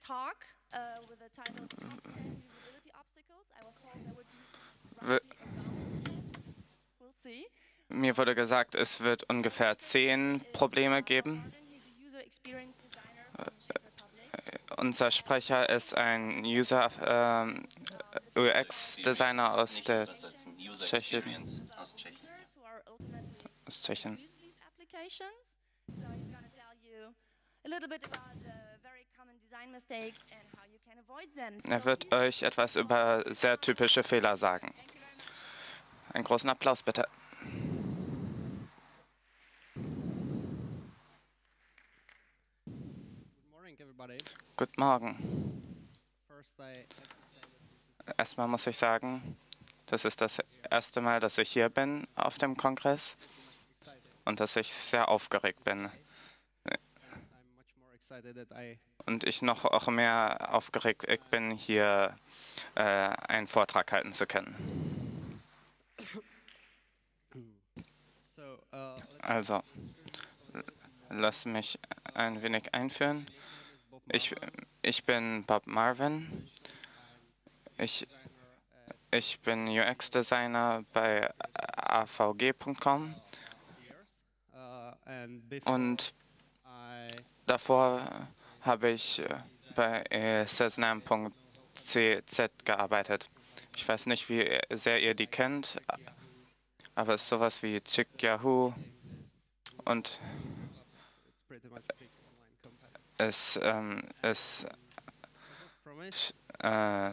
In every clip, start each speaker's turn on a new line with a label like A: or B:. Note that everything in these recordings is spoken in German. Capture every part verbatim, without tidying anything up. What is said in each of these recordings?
A: talk uh, with the title Top ten Usability Obstacles. I was told there would be
B: W-
A: roughly around ten. We'll see.
B: Mir wurde gesagt, es wird ungefähr zehn Probleme geben.
A: Marvin, he's a user experience designer from Czech Republic.
B: Unser Sprecher ist ein User ähm, U X-Designer aus
C: Nicht
B: der
C: übersetzen. User
B: Tschechien.
C: Experience aus Tschechien.
A: Users who are ultimately
B: Aus Tschechien.
A: use these applications. So he's going to tell you a little bit about uh, very common design mistakes and how you can avoid them.
B: Er
A: So
B: wird
A: he's-
B: euch etwas über sehr typische Fehler sagen.
A: Thank you very much.
B: Einen großen Applaus bitte.
D: Good morning, everybody.
B: Guten Morgen.
D: First, I have to say that this is
B: Erstmal muss ich sagen, das ist das erste Mal, dass ich hier bin auf dem Kongress
D: exciting.
B: und dass ich sehr aufgeregt bin.
D: I'm much more excited that I
B: Und ich noch auch mehr aufgeregt bin, hier äh, einen Vortrag halten zu können.
D: so uh, let's
B: Also, lass mich ein wenig einführen.
D: Bob
B: Ich,
D: Marvin,
B: ich bin Bob Marvin. Ich,
D: designer at
B: ich bin U X-Designer bei A V G punkt com
D: years. Uh, and before
B: und
D: I
B: davor habe ich äh, bei äh, Cesnam punkt c z gearbeitet. Ich weiß nicht, wie sehr ihr die kennt, aber es ist sowas wie Chick Yahoo und
D: it's pretty much a big online company.
B: es ähm, ist
D: As promised,
B: äh,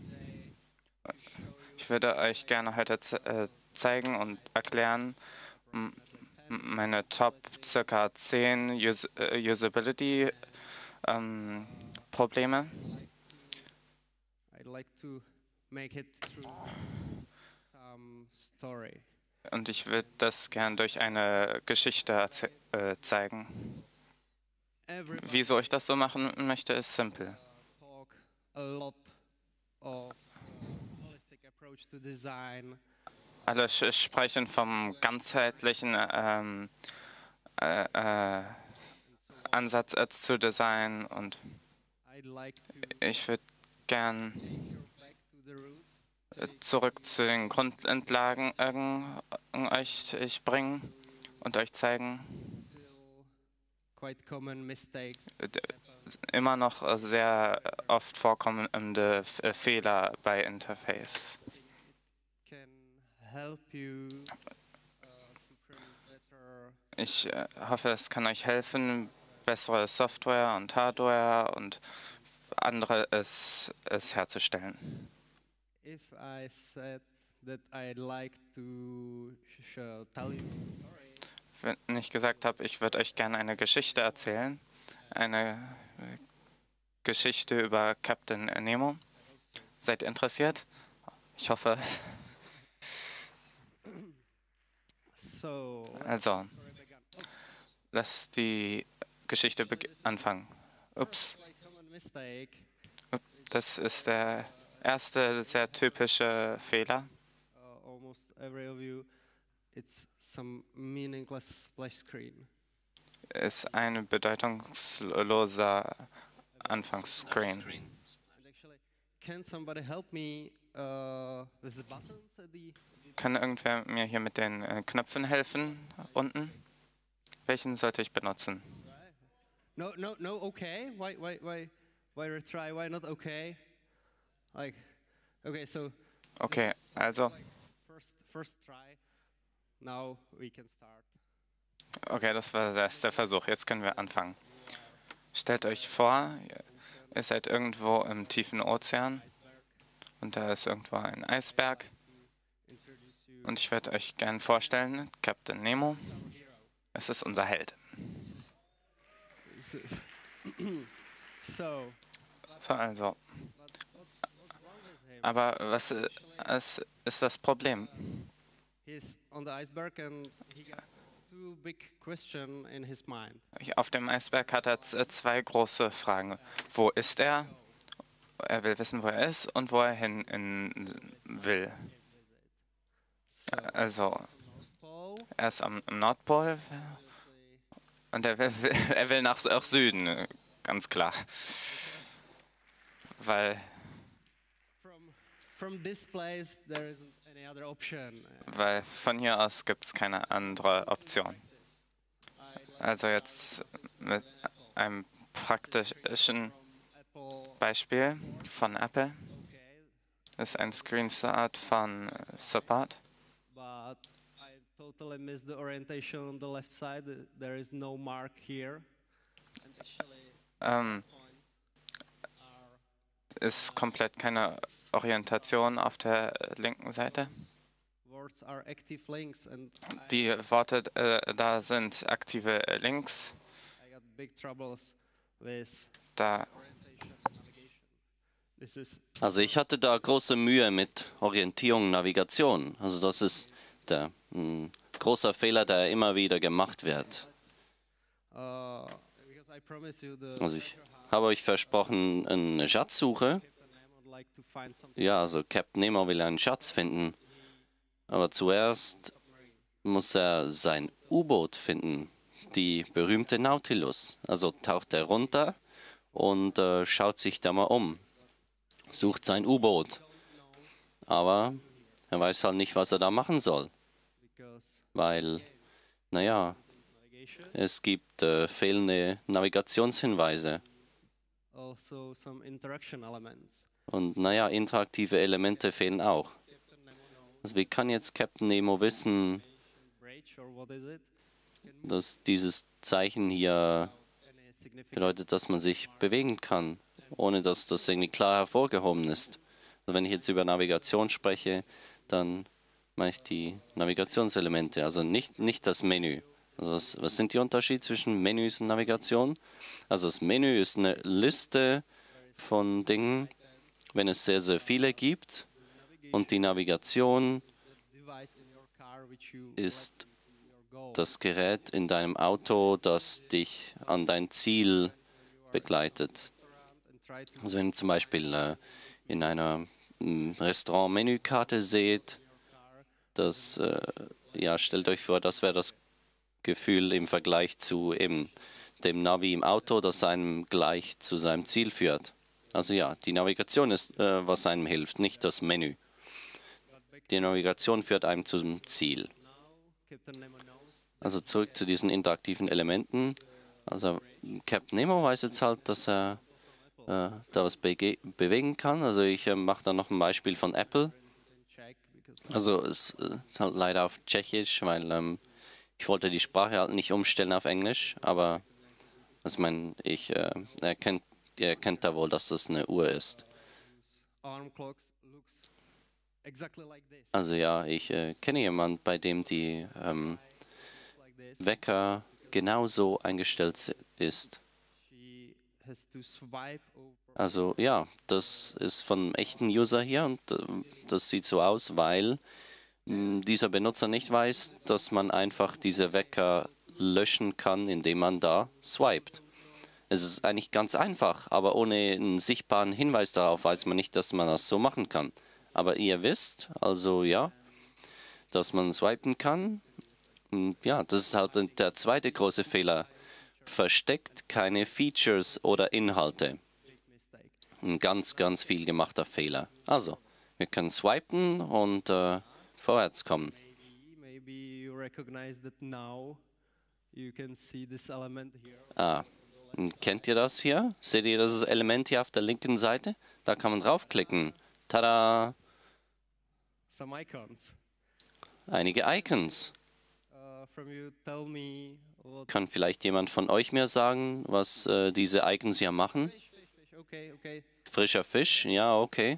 B: ich würde euch gerne heute ze äh, zeigen und erklären m- m- meine Top circa zehn Us äh, Usability ähm, Probleme.
D: I'd like to make it through some story.
B: Und ich würde das gern durch eine Geschichte erze- äh, zeigen.
D: Everybody
B: Wieso ich das so machen möchte, ist simpel.
D: talk a lot of uh, holistic approach to design.
B: Alle sch- sprechen vom ganzheitlichen ähm, äh, äh, Ansatz äh, zu Design und
D: I'd like to
B: ich würde gern
D: take you back to the roots.
B: äh, zurück zu den Grundlagen äh, euch ich bringen und euch zeigen,
D: Still quite common mistakes.
B: äh, d- immer noch äh, sehr oft vorkommende F äh, Fehler bei Interface.
D: Can help you uh, to create better
B: Ich äh, hoffe, es kann euch helfen, bessere Software und Hardware und andere es, es herzustellen.
D: if I said that I'd like to sh sh- tell you a story.
B: Wenn ich gesagt habe, ich würde euch gerne eine Geschichte erzählen, eine äh, Geschichte über Captain Nemo. Seid ihr interessiert? Ich hoffe.
D: So
B: Also,
D: story began.
B: lass die Geschichte beg- anfangen. Ups,
D: Quite common mistake.
B: das ist der erste sehr typische Fehler.
D: Uh, almost every of you, it's some meaningless splash screen.
B: Ist ein bedeutungsloser Anfangsscreen.
C: Screen.
D: And actually, can somebody help me uh, with the buttons at the?
B: Kann irgendwer mir hier mit den äh, Knöpfen helfen unten? Welchen sollte ich benutzen?
D: No, no, no. Okay. Why, why, why, why retry? Why not okay? Like, okay. So
B: Okay, also,
D: first, first try. Now we can start.
B: okay, das war der erste Versuch. Jetzt können wir anfangen. Stellt euch vor, ihr seid irgendwo im tiefen Ozean und da ist irgendwo ein Eisberg.
D: Introduce you.
B: Und ich werde euch gern vorstellen, Captain Nemo. Es ist unser Held.
D: So, so
B: So, also,
D: but what's, what's wrong with him?
B: aber was äh, es ist das Problem?
D: He's on the iceberg and he got two big questions in his mind.
B: Auf dem Eisberg hat er z- zwei große Fragen. Wo ist er? Er will wissen, wo er ist und wo er hin in will.
D: So,
B: Also,
D: North Pole,
B: er ist am am Nordpol
D: obviously,
B: und er will, er will nach auch Süden, ganz klar. weil,
D: From, from this place, there isn't any other option.
B: weil von hier aus gibt es keine andere Option. Also jetzt mit einem praktischen
D: Apple,
B: Beispiel von Apple.
D: okay,
B: Das ist ein Screenshot von Support.
D: but I totally missed the orientation on the left side. Uh, There is no mark here. And actually,
B: Ähm,
D: points are
B: ist komplett keine Orientation auf der linken Seite.
D: words are active links, and I,
B: Die Worte äh, da sind aktive Links.
D: I got big troubles with
B: Da
D: orientation and navigation. This is
C: Also ich hatte da große Mühe mit Orientierung, Navigation. Also das ist der ein großer Fehler, der immer wieder gemacht wird.
D: uh, because I promise you the
C: Also ich
D: treasure hunt,
C: habe euch versprochen, eine Schatzsuche.
D: Captain Nemo would like to find something.
C: Ja, also Captain Nemo will einen Schatz finden. Aber zuerst muss er sein U-Boot finden, die berühmte Nautilus. Also taucht er runter und äh, schaut sich da mal um, sucht sein U-Boot. Aber er weiß halt nicht, was er da machen soll,
D: Because
C: weil, naja,
D: navigation,
C: es gibt äh, fehlende Navigationshinweise.
D: also some interaction elements.
C: Und naja, interaktive Elemente fehlen auch.
D: Captain Nemo knows
C: Also wie kann jetzt Captain Nemo wissen,
D: bridge or what is it?
C: dass dieses Zeichen hier
D: Any significant
C: bedeutet, dass man sich bewegen kann, ohne dass das irgendwie klar hervorgehoben ist. Also wenn ich jetzt über Navigation spreche, dann meine ich die Navigationselemente, also nicht, nicht das Menü. Also was, was sind die Unterschiede zwischen Menüs und Navigation? Also das Menü ist eine Liste von Dingen, wenn es sehr, sehr viele gibt. Und die Navigation
D: device in your car which you
C: ist
D: your goal.
C: das Gerät in deinem Auto, das dich an dein Ziel begleitet.
D: And try to
C: Also wenn ihr zum Beispiel äh, in einer mm, Restaurant-Menükarte seht, das, äh, ja, stellt euch vor, das wäre das Gefühl im Vergleich zu eben dem Navi im Auto, das einem gleich zu seinem Ziel führt. Also ja, die Navigation ist, äh, was einem hilft, nicht das Menü. Die Navigation führt einem zum Ziel.
D: Captain Nemo knows
C: Also zurück zu diesen interaktiven Elementen. Also Captain Nemo weiß jetzt halt, dass er äh, da was bege- bewegen kann. Also ich äh, mache da noch ein Beispiel von Apple.
D: in Czech because
C: Also es äh, ist halt leider auf Tschechisch, weil ähm, ich wollte die Sprache halt nicht umstellen auf Englisch. Aber also ich meine, ich äh, erkennt, ihr erkennt da wohl, dass das eine Uhr ist.
D: arm clocks looks exactly like this.
C: Also ja, ich äh, kenne jemanden, bei dem die ähm,
D: Like this.
C: Wecker genauso eingestellt si- ist.
D: She has to swipe over.
C: Also ja, das ist von einem echten User hier und äh, das sieht so aus, weil mh, dieser Benutzer nicht weiß, dass man einfach diese Wecker löschen kann, indem man da swiped. Es ist eigentlich ganz einfach, aber ohne einen sichtbaren Hinweis darauf weiß man nicht, dass man das so machen kann. Aber ihr wisst, also ja, dass man swipen kann. Und ja, das ist halt der zweite große Fehler. Versteckt keine Features oder Inhalte.
D: Big mistake.
C: Ein ganz, ganz viel gemachter Fehler. Also, wir können swipen und äh, vorwärts kommen.
D: Maybe, maybe you recognize that now. You can see this element here.
C: Ah, und kennt ihr das hier? Seht ihr das Element hier auf der linken Seite? Da kann man draufklicken. Tada!
D: Some icons.
C: Einige Icons.
D: Uh, from you, tell me what.
C: Kann vielleicht jemand von euch mir sagen, was äh, diese Icons hier machen?
D: Fish, fish, fish. Okay, okay.
C: Frischer Fisch? Ja, okay.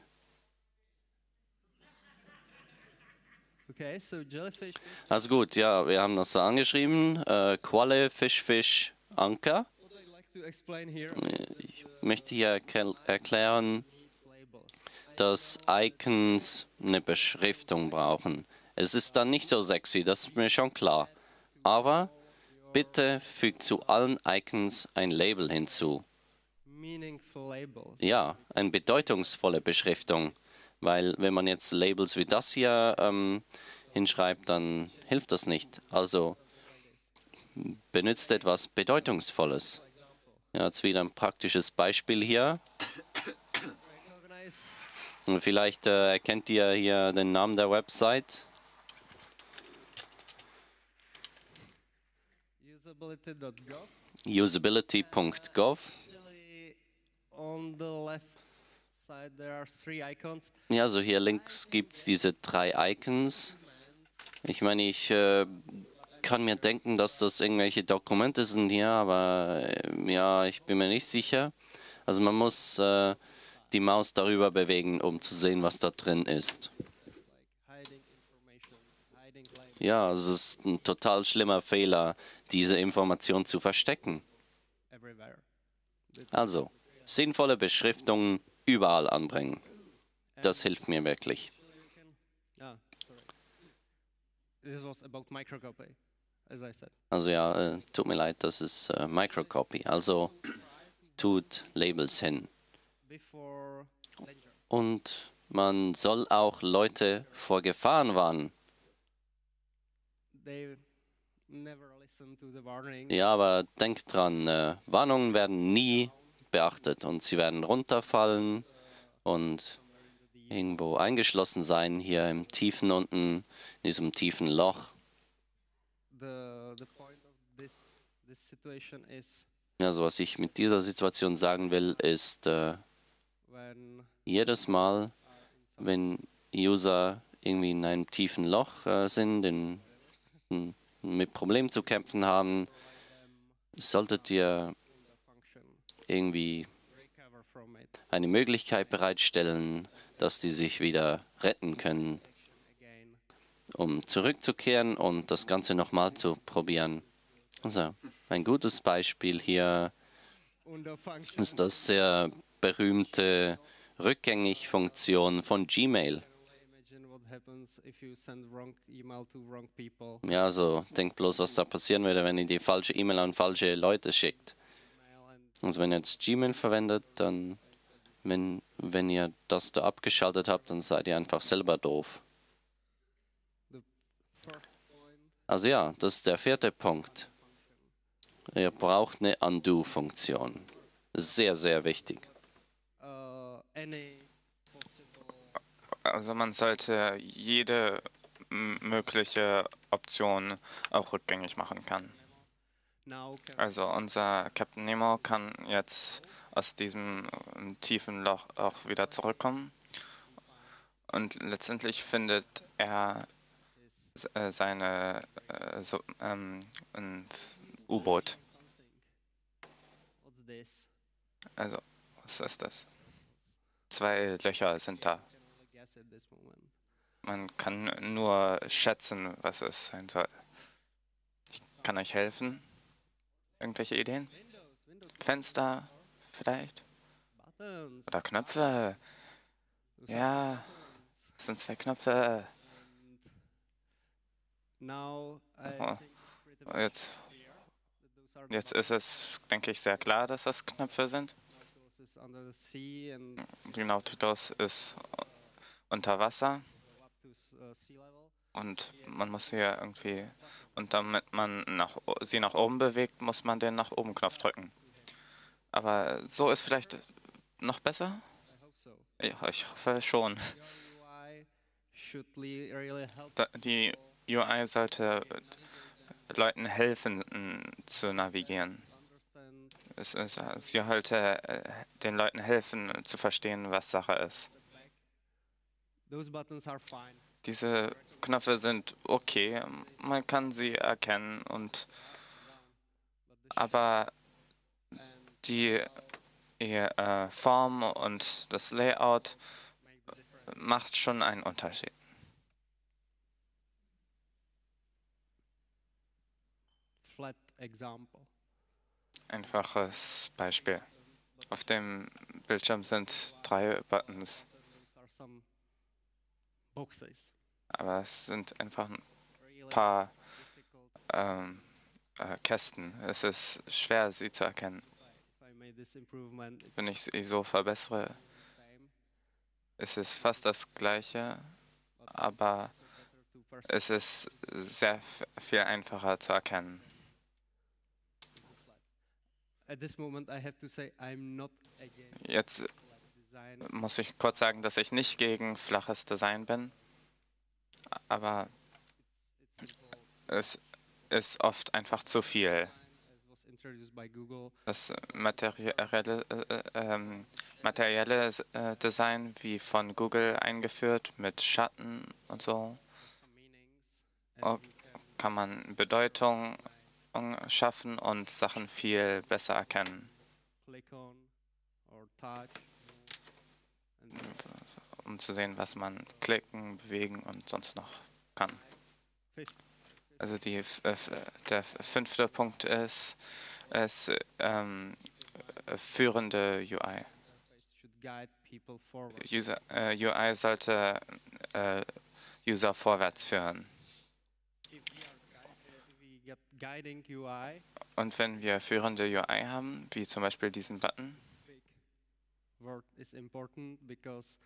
D: Okay, so jellyfish.
C: Also gut, ja, wir haben das da angeschrieben. Äh, Qualle, Fisch, Fisch, Anker.
D: What I'd like to explain here
C: Ich möchte hier erkel- erklären,
D: is labels.
C: dass Icons eine Beschriftung brauchen. Es ist dann nicht so sexy, das ist mir schon klar. Aber bitte fügt zu allen Icons ein Label hinzu.
D: Meaningful labels.
C: Ja, eine bedeutungsvolle Beschriftung. Weil wenn man jetzt Labels wie das hier ähm, hinschreibt, dann hilft das nicht. Also benutzt etwas Bedeutungsvolles. Ja, jetzt wieder ein praktisches Beispiel hier. Und vielleicht äh, erkennt ihr hier den Namen der Website.
D: usability dot gov.
C: usability Punkt gov.
D: Actually, on the left side there are three icons.
C: Ja, also hier links gibt es diese drei Icons. Ich meine, ich äh, kann mir denken, dass das irgendwelche Dokumente sind hier, aber äh, ja, ich bin mir nicht sicher. Also man muss äh, die Maus darüber bewegen, um zu sehen, was da drin ist.
D: Hiding information, hiding language.
C: Ja, es ist ein total schlimmer Fehler, diese Information zu verstecken.
D: Everywhere.
C: Also, sinnvolle Beschriftungen überall anbringen. Das hilft mir wirklich.
D: Ah, sorry. This was about microcopy, as I said.
C: Also ja, äh, tut mir leid, das ist äh, Microcopy. Also tut Labels hin.
D: Before danger.
C: Und man soll auch Leute vor Gefahren warnen.
D: They never listen to the warning.
C: Ja, aber denkt dran, äh, Warnungen werden nie beachtet und sie werden runterfallen und irgendwo eingeschlossen sein, hier im tiefen unten, in diesem tiefen Loch.
D: The the point of this this situation is
C: Also was ich mit dieser Situation sagen will, ist, äh,
D: when
C: jedes Mal, wenn User irgendwie in einem tiefen Loch äh, sind, in, in, mit Problemen zu kämpfen haben, solltet ihr
D: the function
C: irgendwie
D: recover from it
C: eine Möglichkeit bereitstellen, dass die sich wieder retten können,
D: again.
C: um zurückzukehren und das Ganze nochmal zu probieren. Also ein gutes Beispiel hier
D: Undo function.
C: ist das sehr berühmte Rückgängig-Funktion von Gmail.
D: Imagine what happens if you send wrong email to wrong people.
C: Ja, also denkt bloß, was da passieren würde, wenn ihr die falsche E-Mail an falsche Leute schickt.
D: Email and
C: Also wenn ihr jetzt Gmail verwendet, dann, wenn, wenn ihr das da abgeschaltet habt, dann seid ihr einfach selber doof.
D: the first point
C: Also ja, das ist der vierte Punkt. Ihr braucht eine Undo-Funktion. Sehr, sehr wichtig.
D: uh, any possible
B: Also man sollte jede m- mögliche Option auch rückgängig machen können.
D: now can
B: Also unser Captain Nemo kann jetzt aus diesem äh, tiefen Loch auch wieder zurückkommen. Und letztendlich findet er s- äh, seine äh, so, ähm, ein U-Boot.
D: what's this?
B: Also, was ist das? Zwei Löcher sind da.
D: Can only guess at this moment.
B: Man kann nur schätzen, was es sein soll. Ich kann euch helfen. Irgendwelche Ideen?
D: Windows, Windows
B: Fenster vielleicht?
D: buttons.
B: Oder Knöpfe?
D: Those are
B: Ja,
D: buttons.
B: das sind zwei Knöpfe.
D: Now I
B: Oh,
D: think it's pretty much
B: Jetzt,
D: clear that those are the
B: jetzt ist es, denke ich, sehr klar, dass das Knöpfe sind.
D: buttons is under the sea and
B: Die Nautilus ist unter Wasser
D: go up to s- uh, sea level.
B: und man muss sie ja irgendwie, und damit man nach, o- sie nach oben bewegt, muss man den nach oben Knopf drücken. Aber so ist vielleicht noch besser?
D: I hope so.
B: Ja, ich hoffe schon.
D: Your U I should le- really help
B: Da- Die U I sollte Leuten helfen, n- zu navigieren.
D: understand
B: Es ist, sie sollte äh, den Leuten helfen, zu verstehen, was Sache ist.
D: the back. Those buttons are fine.
B: Diese Knöpfe sind okay, man kann sie erkennen, und aber die äh, Form und das Layout
D: Make the difference.
B: macht schon einen Unterschied.
D: Flat example.
B: Einfaches Beispiel. Auf dem Bildschirm sind drei Buttons,
D: Those are some boxes.
B: aber es sind einfach ein
D: Really
B: paar
D: difficult.
B: ähm, äh, Kästen. Es ist schwer, sie zu erkennen.
D: If I made this improvement, it's
B: Wenn ich sie so verbessere,
D: the same.
B: ist es fast das Gleiche, aber
D: Better to person
B: es ist sehr f- viel einfacher zu erkennen.
D: flat. At this moment, I have to say I'm not against
B: Jetzt
D: flat
B: muss ich kurz sagen, dass ich nicht gegen flaches Design bin, aber es ist oft einfach zu viel.
D: as was introduced by Google.
B: Das materielle, äh, ähm, materielle äh, Design, wie von Google eingeführt, mit Schatten und so,
D: Some meanings,
B: oh,
D: and you can
B: kann man Bedeutung äh, schaffen und Sachen viel besser erkennen,
D: click on or touch, move, and
B: um zu sehen, was man klicken, bewegen und sonst noch kann.
D: fifth,
B: Also die, f- äh, f- der f- fünfte Punkt ist, ist ähm, äh, führende U I.
D: interface should guide people forward.
B: User, äh, U I sollte äh, User vorwärts führen.
D: If we are gui- uh, if we get guiding U I,
B: Und wenn wir führende U I haben, wie zum Beispiel diesen Button,
D: big word is important because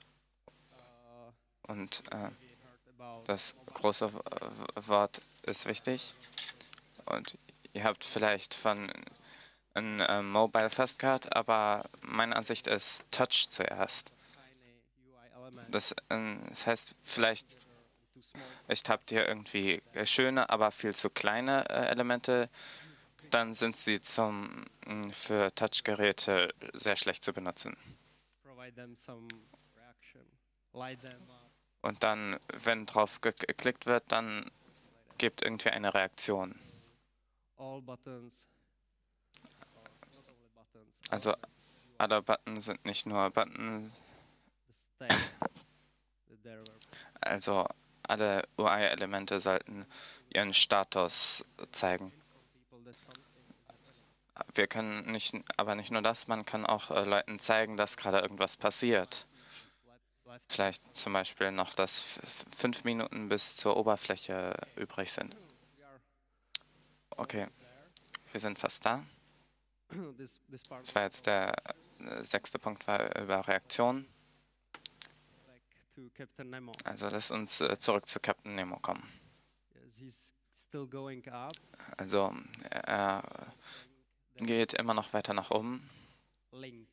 D: uh,
B: und äh,
D: we heard about
B: das große W- Wort ist wichtig, und ihr habt vielleicht von ein äh, Mobile First gehört, aber meine Ansicht ist Touch zuerst.
D: tiny U I elements
B: Das, äh, das heißt, vielleicht
D: too small.
B: ich habt hier irgendwie äh, schöne, aber viel zu kleine äh, Elemente, dann sind sie zum, mh, für Touchgeräte sehr schlecht zu benutzen.
D: Provide them some reaction, light them up,
B: Und dann, wenn drauf ge- geklickt wird, dann gibt irgendwie eine Reaktion.
D: all buttons, or not only buttons,
B: Also alle Button sind nicht nur Button,
D: the state that they were
B: also alle U I-Elemente sollten ihren Status zeigen.
D: people that something is happening.
B: Wir können nicht, aber nicht nur das, man kann auch äh, Leuten zeigen, dass gerade irgendwas passiert.
D: Left, left
B: Vielleicht zum Beispiel noch, dass f- f- fünf Minuten bis zur Oberfläche übrig sind.
D: we are
B: Okay, wir sind fast da.
D: this this part
B: Das war jetzt der äh, sechste Punkt, war über Reaktion.
D: back to Captain Nemo.
B: Also lasst uns äh, zurück zu Captain Nemo kommen.
D: Yes, he's still going up.
B: Also er geht immer noch weiter nach oben.
D: Link.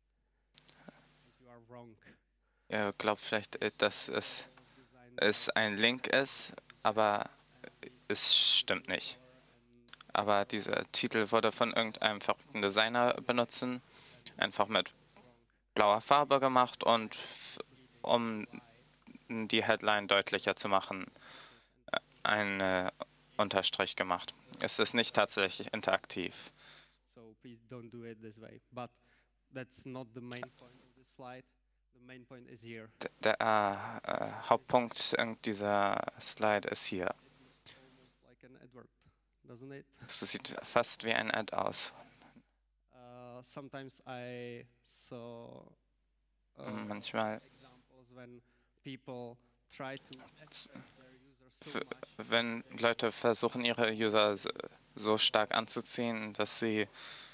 D: You are wrong.
B: Ihr glaubt vielleicht, äh, dass es,
D: Design
B: es ein Link ist, aber es stimmt nicht. Aber dieser Titel wurde von irgendeinem verrückten Designer benutzen, einfach mit blauer Farbe gemacht und f- um die Headline deutlicher zu machen, äh, einen Unterstrich gemacht. Es ist nicht tatsächlich interaktiv.
D: So please don't do it this way. But that's not the main point of this slide. The main point is here.
B: D- Der äh, äh, Hauptpunkt in dieser Slide ist hier.
D: Almost like an advert, doesn't it?
B: Es sieht fast wie ein Ad aus.
D: Uh, sometimes I saw uh,
B: Manchmal,
D: examples when people try to attract their users so
B: f-
D: much
B: wenn Leute versuchen, ihre User s- so stark anzuziehen, dass sie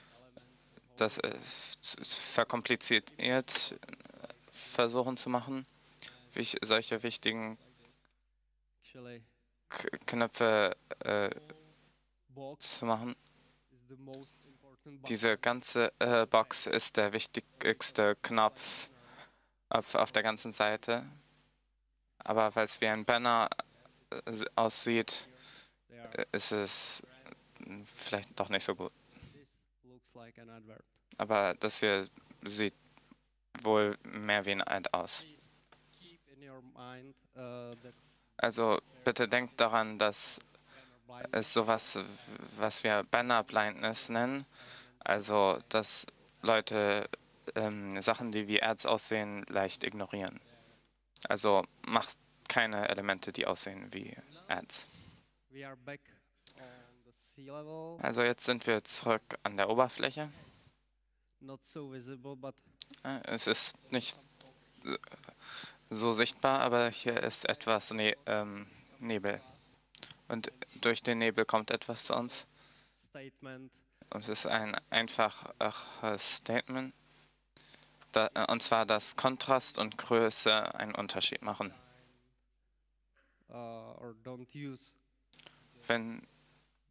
B: das äh, s- s- verkompliziert äh, versuchen zu machen, wie ich solche wichtigen
D: actually
B: K Knöpfe äh,
D: box
B: zu machen.
D: is the most important button.
B: Diese ganze äh, Box ist der wichtigste Knopf auf, auf der ganzen Seite. Aber weil es wie ein Banner äh, s- aussieht,
D: They are,
B: äh, ist es äh, vielleicht doch nicht so gut.
D: this looks like an advert.
B: Aber das hier sieht wohl mehr wie ein Ad aus.
D: Please keep in your mind uh, that
B: Also bitte denkt daran, dass
D: banner blind
B: es sowas, w- was wir Banner Blindness nennen, also dass Leute ähm, Sachen, die wie Ads aussehen, leicht ignorieren. Also macht keine Elemente, die aussehen wie Ads.
D: we are back on the sea level.
B: Also jetzt sind wir zurück an der Oberfläche.
D: Not so visible, but
B: Äh, Es ist nicht äh, so sichtbar, aber hier ist etwas ne ähm, Nebel. Und durch den Nebel kommt etwas zu uns.
D: statement.
B: Und es ist ein einfaches Statement. Da, äh, und zwar, dass Kontrast und Größe einen Unterschied machen.
D: Uh, or don't use
B: Wenn,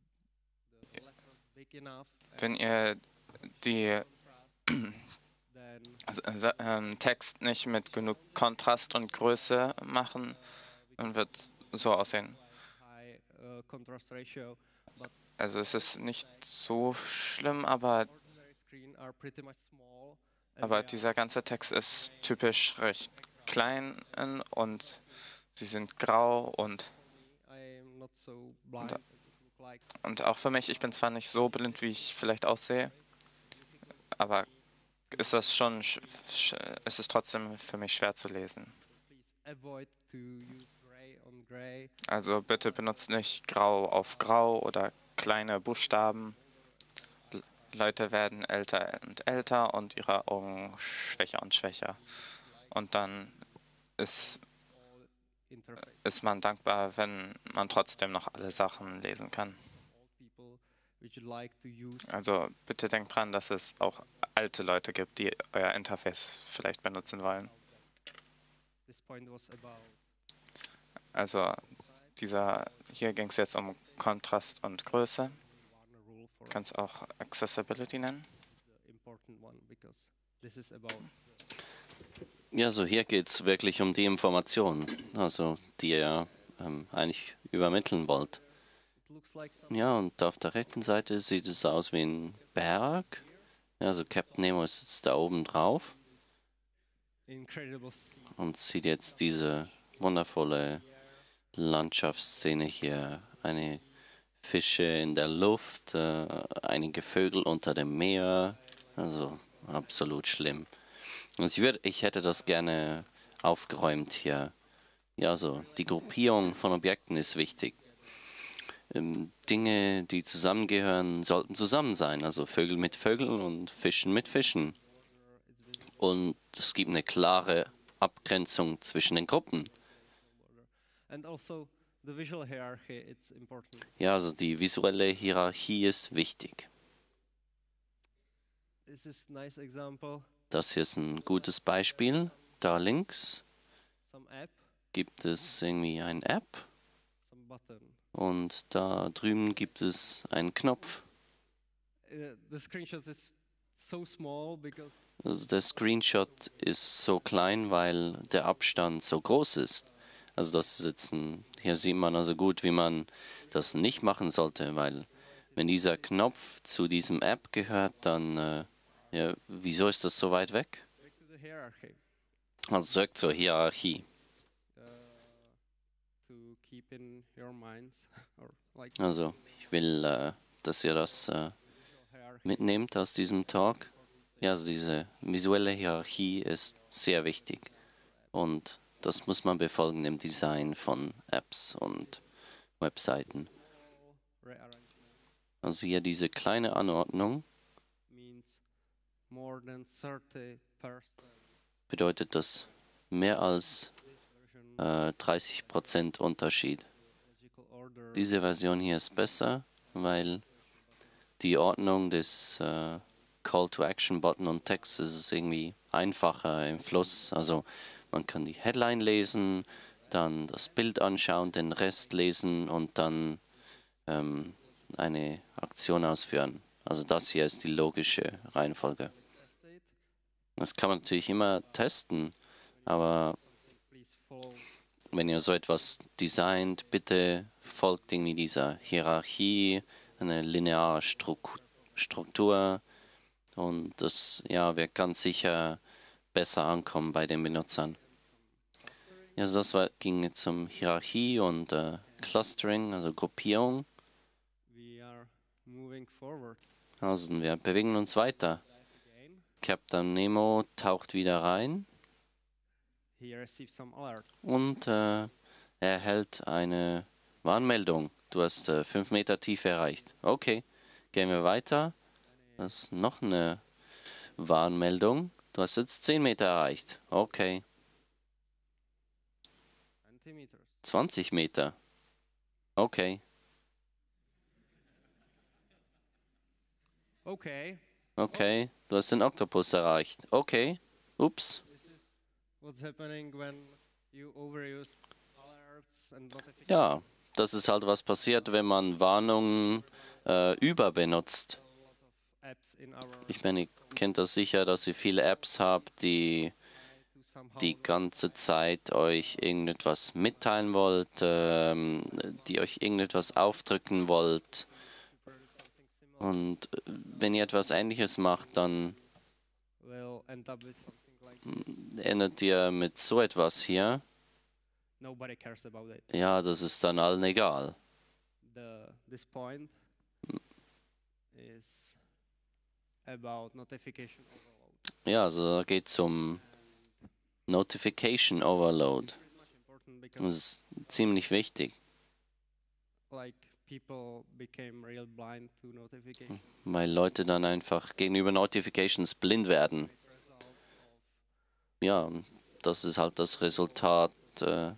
D: the letters big enough,
B: wenn ihr die
D: then then
B: also, also, ähm, Text nicht mit genug Kontrast und Größe machen, dann wird es so aussehen.
D: high uh, contrast ratio, but
B: Also es ist nicht so schlimm, aber,
D: ordinary screen are pretty much small. and
B: aber
D: they are
B: dieser ganze Text ist typisch recht klein äh, und sie sind grau und,
D: I am not so blind
B: und,
D: as it look like.
B: und auch für mich, ich bin zwar nicht so blind, wie ich vielleicht aussehe, aber ist das schon, sch- sch- ist es trotzdem für mich schwer zu lesen.
D: Please avoid to use gray on gray.
B: Also bitte benutzt nicht grau auf grau oder kleine Buchstaben. L- Leute werden älter und älter und ihre Augen schwächer und schwächer. Und dann ist,
D: All interface.
B: ist man dankbar, wenn man trotzdem noch alle Sachen lesen kann.
D: All people which like to use
B: Also bitte denkt dran, dass es auch alte Leute gibt, die euer Interface vielleicht benutzen wollen.
D: this point was about
B: Also dieser, hier ging es jetzt um Kontrast und Größe.
D: one rule for
B: Du kannst auch Accessibility nennen.
D: the important one because this is about
C: Ja, so hier geht es wirklich um die Information, also die ihr ähm, eigentlich übermitteln wollt.
D: it looks like some
C: Ja, und auf der rechten Seite sieht es aus wie ein Berg. Ja, also Captain Nemo ist jetzt da oben drauf
D: incredible scene.
C: und sieht jetzt diese wundervolle Landschaftsszene hier. Eine Fische in der Luft, äh, einige Vögel unter dem Meer. Also absolut schlimm. Und ich, würd, ich hätte das gerne aufgeräumt hier. Ja, so die Gruppierung von Objekten ist wichtig. Ähm, Dinge, die zusammengehören, sollten zusammen sein. Also Vögel mit Vögeln und Fischen mit Fischen. Und es gibt eine klare Abgrenzung zwischen den Gruppen.
D: And also the visual hierarchy, it's important.
C: Ja, also die visuelle Hierarchie ist wichtig.
D: This is nice example.
C: Das hier ist ein gutes Beispiel. Da links
D: Some app,
C: gibt es irgendwie eine App
D: some button.
C: und da drüben gibt es einen Knopf.
D: Uh, the screenshot is so small because
C: Also der Screenshot ist so klein, weil der Abstand so groß ist. Also das ist jetzt ein, hier sieht man also gut, wie man das nicht machen sollte, weil wenn dieser Knopf zu diesem App gehört, dann äh, ja, wieso ist das so weit weg?
D: back to the hierarchy.
C: Also zurück zur Hierarchie.
D: Uh, to keep in your minds or like
C: Also ich will, äh, dass ihr das äh,
D: visual hierarchy.
C: mitnehmt aus diesem Talk. Ja, also diese visuelle Hierarchie ist sehr wichtig und das muss man befolgen im Design von Apps und Webseiten.
D: Rearrangement
C: Also hier diese kleine Anordnung
D: means more than thirty percent
C: bedeutet das mehr als
D: version
C: äh, dreißig Prozent Unterschied.
D: logical order.
C: Diese Version hier ist besser, weil die Ordnung des äh, Call-to-Action-Button und Text ist irgendwie einfacher im Fluss. Also man kann die Headline lesen, dann das Bild anschauen, den Rest lesen und dann ähm, eine Aktion ausführen. Also das hier ist die logische Reihenfolge.
D: State,
C: Das kann man natürlich immer testen, aber
D: please follow
C: wenn ihr so etwas designt, bitte folgt irgendwie dieser Hierarchie, eine lineare Struk- Struktur und das ja, wird ganz sicher besser ankommen bei den Benutzern. Ja, also das war, ging jetzt um Hierarchie und äh, Clustering, also Gruppierung.
D: we are moving forward
C: Also wir bewegen uns weiter.
D: again.
C: Captain Nemo taucht wieder rein
D: He receives some alert.
C: und äh, er erhält eine Warnmeldung. Du hast äh, fünf Meter Tiefe erreicht. Okay, gehen wir weiter. Das ist noch eine Warnmeldung. Du hast jetzt zehn Meter erreicht. Okay,
D: twenty meters.
C: zwanzig Meter. Okay,
D: Okay,
C: okay, du hast den Oktopus erreicht. Okay, ups.
D: this is what's happening when you overuse alerts and notifications.
C: Ja, das ist halt was passiert, wenn man Warnungen äh, überbenutzt.
D: A lot of apps in our
C: Ich meine, ihr kennt das sicher, dass ihr viele Apps habt, die
D: to somehow
C: die ganze Zeit euch irgendetwas mitteilen wollt, ähm, die euch irgendetwas aufdrücken wollt. Und äh, wenn ihr etwas Ähnliches macht, dann
D: will end up with something like
C: endet ihr mit so etwas hier.
D: nobody cares about it.
C: Ja, das ist dann allen egal.
D: The this point is about notification overload.
C: Ja, also da geht es um Notification Overload.
D: Very much important
C: Das
D: because
C: ist ziemlich wichtig,
D: like people became real blind to notification.
C: weil Leute dann einfach gegenüber Notifications blind werden. Ja, das ist halt das Resultat äh,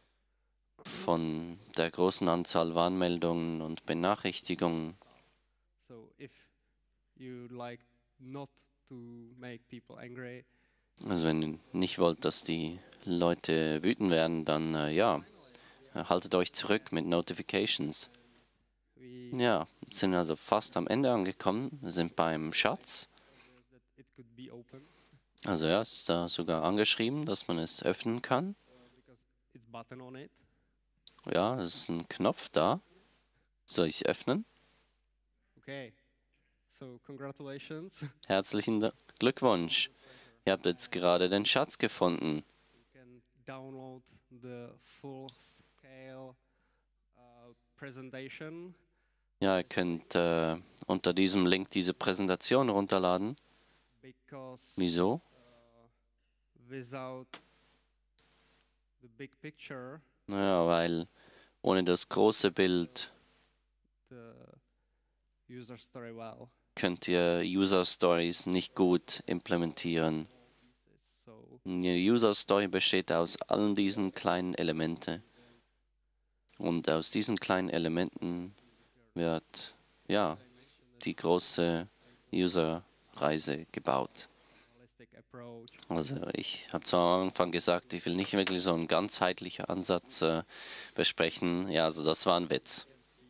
C: von der großen Anzahl Warnmeldungen und Benachrichtigungen.
D: So if you like not to make people angry,
C: Also wenn ihr nicht wollt, dass die Leute wütend werden, dann äh, ja, haltet euch zurück mit Notifications.
D: we
C: Ja, sind also fast am Ende angekommen, wir sind beim Schatz.
D: that it could be open
C: Also ja, es ist da sogar angeschrieben, dass man es öffnen kann.
D: because it's button on it.
C: Ja, es ist ein Knopf da. Soll ich es öffnen?
D: Okay. So congratulations.
C: Herzlichen Da- Glückwunsch. Ihr habt jetzt gerade den Schatz gefunden.
D: You can download the full scale uh, presentation.
C: Ja, ihr könnt äh, unter diesem Link diese Präsentation runterladen.
D: Because
C: Wieso?
D: uh, without the big picture,
C: Naja, weil ohne das große Bild
D: the user story well.
C: könnt ihr User Stories nicht gut implementieren.
D: So
C: Eine User Story besteht aus allen diesen kleinen Elementen. Und aus diesen kleinen Elementen wird ja die große User-Reise gebaut.
D: holistic approach.
C: Also ich habe zwar am Anfang gesagt, ich will nicht wirklich so einen ganzheitlichen Ansatz äh, besprechen. Ja, also das war ein Witz.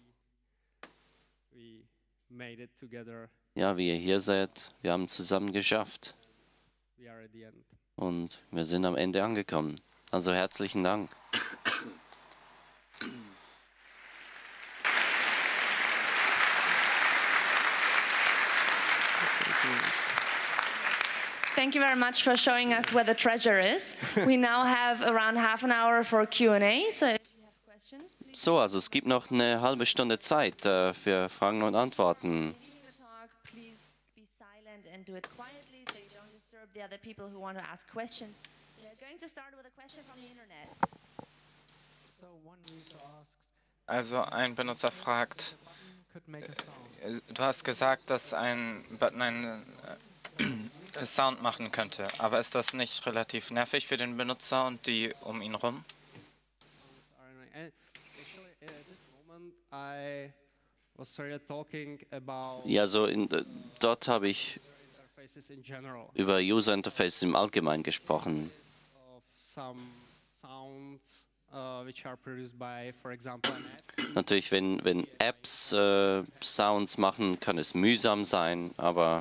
D: We made it together.
C: Ja, wie ihr hier seht, wir haben es zusammen geschafft.
D: We are at the end.
C: Und wir sind am Ende angekommen. Also herzlichen Dank.
A: Thank you very much for showing us where the treasure is. We now have around half an hour for Q and A, so if you have questions, please
C: So, also es gibt noch eine halbe Stunde Zeit äh, für Fragen und Antworten.
A: giving the talk, please be silent and do it quietly so you don't disturb the other people who want to ask questions. We're going to start with a question from the internet.
E: So one user asks,
B: Also ein Benutzer fragt,
E: could make a sound.
B: äh, du hast gesagt, dass ein Button einen äh, Sound machen könnte, aber ist das nicht relativ nervig für den Benutzer und die um ihn rum?
D: Are annoying. And actually, at this moment, I was started talking about
C: Ja, so in, äh, dort habe ich
D: interfaces in general,
C: über User Interfaces im Allgemeinen gesprochen.
D: of some sounds uh, which are produced by, for example, an app.
C: Natürlich, wenn, wenn Apps äh, Sounds machen, kann es mühsam sein, aber,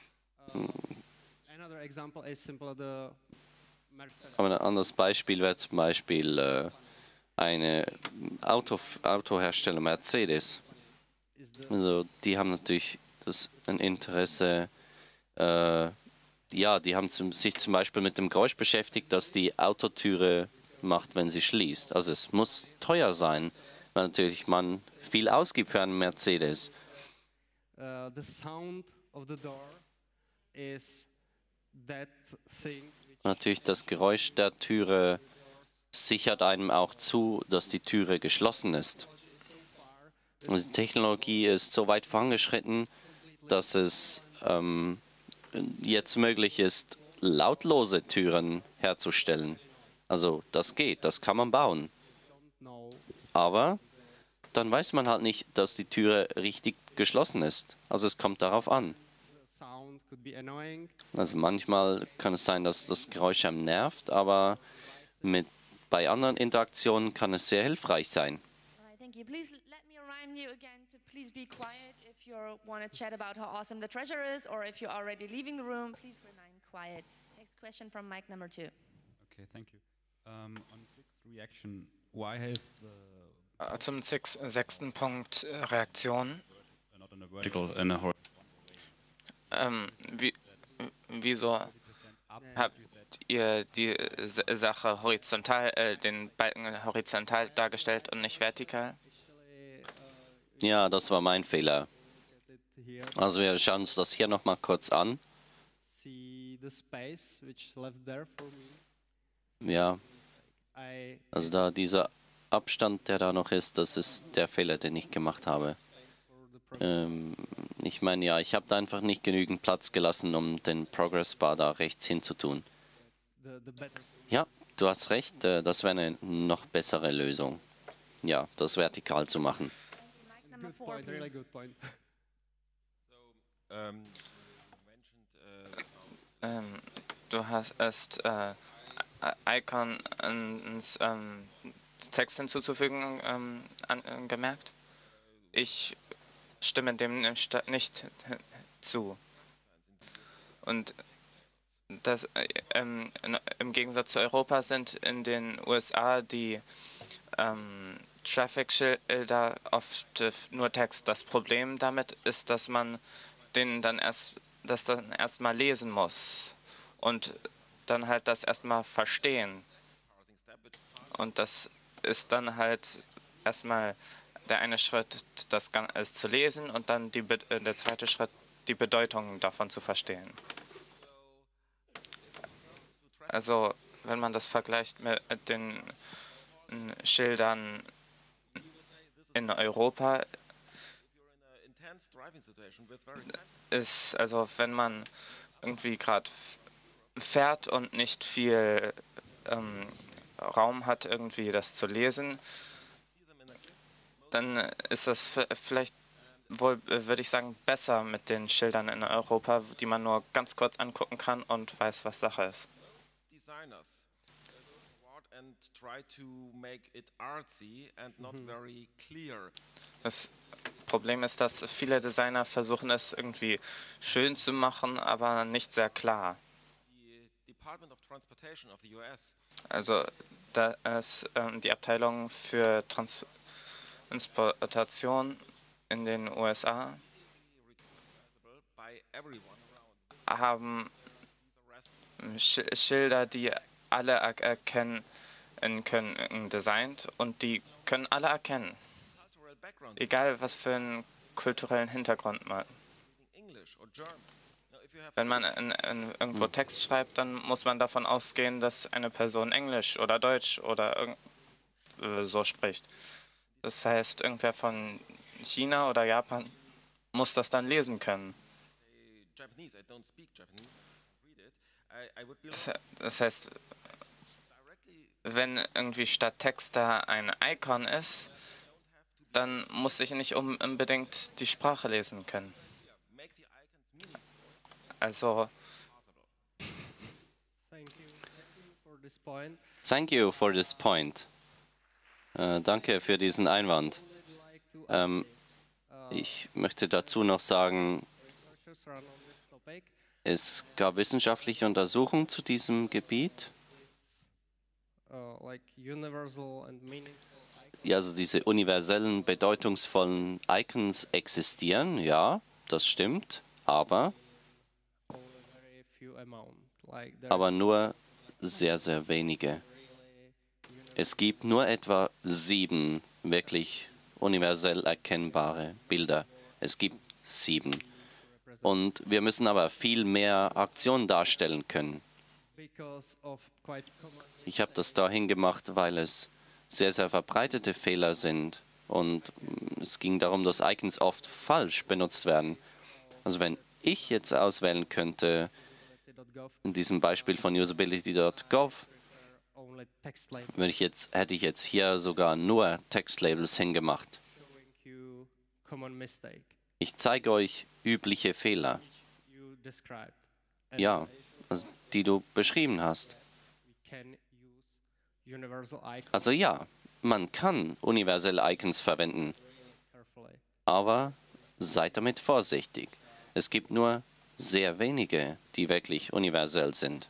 D: Another example is simply the Mercedes.
C: aber ein anderes Beispiel wäre zum Beispiel äh, eine Auto, Autohersteller Mercedes.
D: Is the
C: Also die haben natürlich das ein Interesse, äh, ja, die haben zum, sich zum Beispiel mit dem Geräusch beschäftigt, dass die Autotüre macht, wenn sie schließt. Also es muss teuer sein, weil natürlich man viel ausgibt für einen Mercedes.
D: uh, the sound of the door is that thing which
C: Natürlich das Geräusch der Türe sichert einem auch zu, dass die Türe geschlossen ist. Also die Technologie ist so weit vorangeschritten, dass es ähm, jetzt möglich ist, lautlose Türen herzustellen. Also das geht, das kann man bauen.
D: know
C: Aber dann weiß man halt nicht, dass die Türe richtig geschlossen ist. Also es kommt darauf an.
D: the sound could be annoying.
C: Also manchmal kann es sein, dass das Geräusch einem nervt, aber mit, bei anderen Interaktionen kann es sehr hilfreich sein.
A: All right, thank you. Please l- let me remind you again to please be quiet if you want to chat about how awesome the treasure is, or if you're already leaving the room, please remain quiet. Next question from mic number two.
F: Okay, thank you. Um, on sixth reaction, why has the
B: Äh, Zum sechs, sechsten Punkt äh, Reaktion.
F: uh, not in a vertical in a horizontal
B: Ähm, wie, wieso habt ihr die S- Sache horizontal, äh, den Balken horizontal dargestellt und nicht vertikal?
C: Ja, das war mein Fehler. Also wir schauen uns das hier nochmal kurz an.
D: See the space which left there for me.
C: Ja,
D: I
C: also da dieser Abstand, der da noch ist, das ist der Fehler, den ich gemacht habe. Ähm, ich meine, ja, ich habe da einfach nicht genügend Platz gelassen, um den Progress Bar da rechts hinzutun.
D: the the better.
C: Ja, du hast recht, äh, das wäre eine noch bessere Lösung. Ja, das vertikal zu machen.
A: Mic number
D: Good
A: four,
D: point. Really
A: please.
D: good point.
G: Um, you mentioned uh,
B: Ähm, du hast erst äh, I- Icon ins ähm, Text hinzuzufügen ähm, angemerkt. Ich stimme dem nicht nicht zu. Und das, äh, ähm, in- im Gegensatz zu Europa sind in den U S A die ähm, Traffic-Schilder oft äh, nur Text. Das Problem damit ist, dass man den dann erst, das dann erstmal lesen muss und dann halt das erstmal verstehen. Und das ist dann halt erstmal der eine Schritt, das Gan- es zu lesen und dann die, Be- äh, der zweite Schritt, die Bedeutung davon zu verstehen. Also wenn man das vergleicht mit den äh, Schildern in Europa,
G: if you're in an intense driving situation with very intense
B: ist, also wenn man irgendwie gerade fährt und nicht viel ähm, Raum hat, irgendwie das zu lesen, dann ist das v- vielleicht wohl, äh, würde ich sagen, besser mit den Schildern in Europa, die man nur ganz kurz angucken kann und weiß, was Sache ist.
G: designers uh, go forward and try to make it artsy and not very clear.
B: Das Problem ist, dass viele Designer versuchen, es irgendwie schön zu machen, aber nicht sehr klar.
G: The Department of Transportation of the U S
B: Also da ist ähm, die Abteilung für Trans Transportation in den U S A
G: recognizable by everyone around.
B: haben
G: These are
B: Sch Schilder, die alle er erkennen können, äh, designt und die können alle erkennen,
G: cultural background,
B: egal was für einen kulturellen Hintergrund man.
G: speaking English or German. Now, if you have
B: Wenn man in, in irgendwo Text schreibt, dann muss man davon ausgehen, dass eine Person Englisch oder Deutsch oder irgend äh, so spricht. Das heißt, irgendwer von China oder Japan muss das dann lesen können.
G: say Japanese, I don't speak Japanese, read it, I, I would be
B: Das, das heißt,
G: directly
B: wenn irgendwie statt Text da ein Icon ist, dann muss ich nicht um, unbedingt die Sprache lesen können.
G: make the icons meaningful.
B: Also
D: Thank you. Thank you for this point.
C: Thank you for this point. Äh, danke für diesen Einwand.
D: I'd like to
C: Ähm, ich möchte dazu noch sagen,
D: researchers run on this topic.
C: es gab wissenschaftliche Untersuchungen zu diesem Gebiet.
D: Uh, like universal and meaningful
C: Ja, also diese universellen, bedeutungsvollen Icons existieren, ja, das stimmt, aber,
D: only very few amount. Like there
C: aber nur sehr, sehr wenige. Es gibt nur etwa sieben wirklich universell erkennbare Bilder. Es gibt sieben. Und wir müssen aber viel mehr Aktion darstellen können.
D: because of quite common
C: Ich habe das dahin gemacht, weil es sehr, sehr verbreitete Fehler sind. Und mm, es ging darum, dass Icons oft falsch benutzt werden. Also wenn ich jetzt auswählen könnte,
D: usability.gov
C: in diesem Beispiel von usability Punkt gov,
D: only text label
C: würde ich jetzt, hätte ich jetzt hier sogar nur Textlabels hingemacht.
D: showing you common mistake
C: Ich zeige euch übliche Fehler,
D: you described. And
C: ja, also die du beschrieben hast.
D: we can use universal icons
C: Also ja, man kann universelle Icons verwenden, Aber seid damit vorsichtig. Es gibt nur sehr wenige, die wirklich universell sind.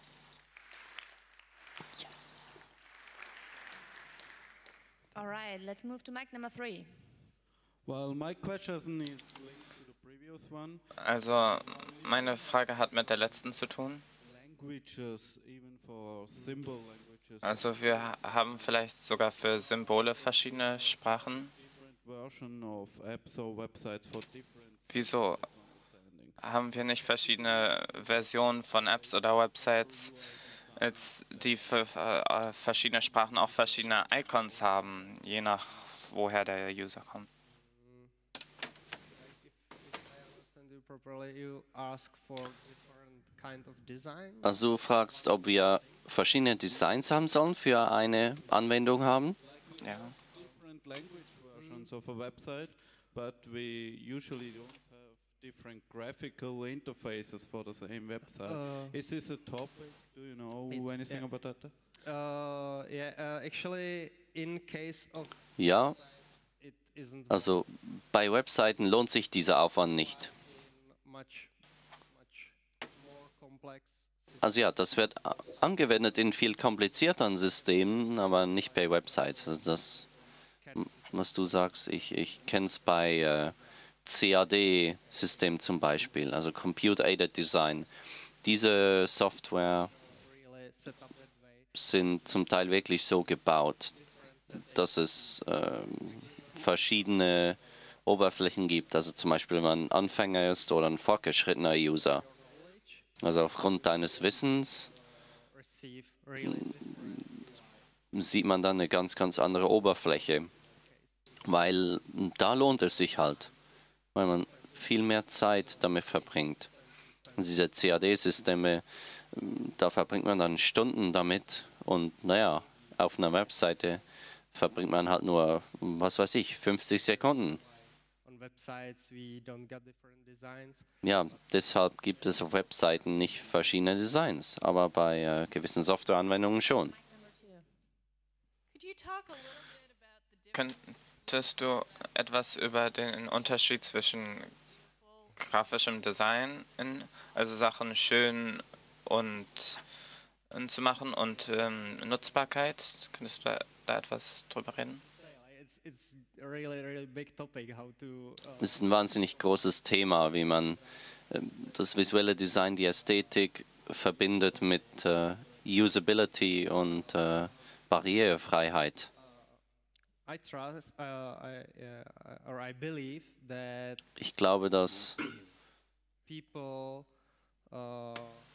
A: All right, let's move to mic number three.
F: Well, my question is linked to the previous one.
B: Also meine Frage hat mit der letzten zu tun.
F: Languages, even for symbol languages.
B: Also wir ha- haben vielleicht sogar für Symbole verschiedene Sprachen.
F: Different version of apps or websites for different
B: Wieso
F: understanding.
B: haben wir nicht verschiedene Versionen von Apps oder Websites, als die für äh, verschiedene Sprachen auch verschiedene Icons haben, je nach woher der User kommt?
D: Understand you properly, you ask for different kind of design.
C: Also du fragst, ob wir verschiedene Designs haben sollen für eine Anwendung haben?
B: Ja.
F: Different language versions of a website, but we usually don't have different graphical interfaces for the same website.
D: Uh,
F: Is this a topic? Do you know
D: It's-
F: anything
D: yeah.
F: about that?
D: Uh, yeah, uh, actually, in case of
C: Ja,
D: it isn't
C: also bei Webseiten lohnt sich dieser Aufwand nicht.
D: much, much more complex.
C: Also ja, das wird a- angewendet in viel komplizierteren Systemen, aber nicht bei Websites. Also das, m- was du sagst, ich, ich kenne es bei äh, C A D-Systemen zum Beispiel, also Computer-Aided Design. Diese Software
D: Really set up that way.
C: sind zum Teil wirklich so gebaut, dass es ähm, verschiedene Oberflächen gibt. Also zum Beispiel, wenn man ein Anfänger ist oder ein fortgeschrittener User. Also aufgrund deines Wissens
D: Receive really
C: sieht man dann eine ganz, ganz andere Oberfläche. Weil da lohnt es sich halt, weil man viel mehr Zeit damit verbringt. Und diese C A D-Systeme, da verbringt man dann Stunden damit und naja, auf einer Webseite verbringt man halt nur, was weiß ich, fünfzig Sekunden.
D: on websites we don't get different designs.
C: Ja, deshalb gibt es auf Webseiten nicht verschiedene Designs, aber bei äh, gewissen Softwareanwendungen schon.
A: Mic number two.
H: Could you talk a little bit about the difference
B: Könntest du etwas über den Unterschied zwischen grafischem Design, in, also Sachen schön und, und zu machen, und ähm, Nutzbarkeit? Könntest du da, da etwas drüber reden?
D: It's it's a really really big topic how to uh,
C: Es ist ein wahnsinnig großes Thema, wie man ähm, das visuelle Design, die Ästhetik verbindet mit äh, Usability und äh, Barrierefreiheit.
D: I trust uh, I uh, or I believe that
C: Ich glaube, dass
D: people uh,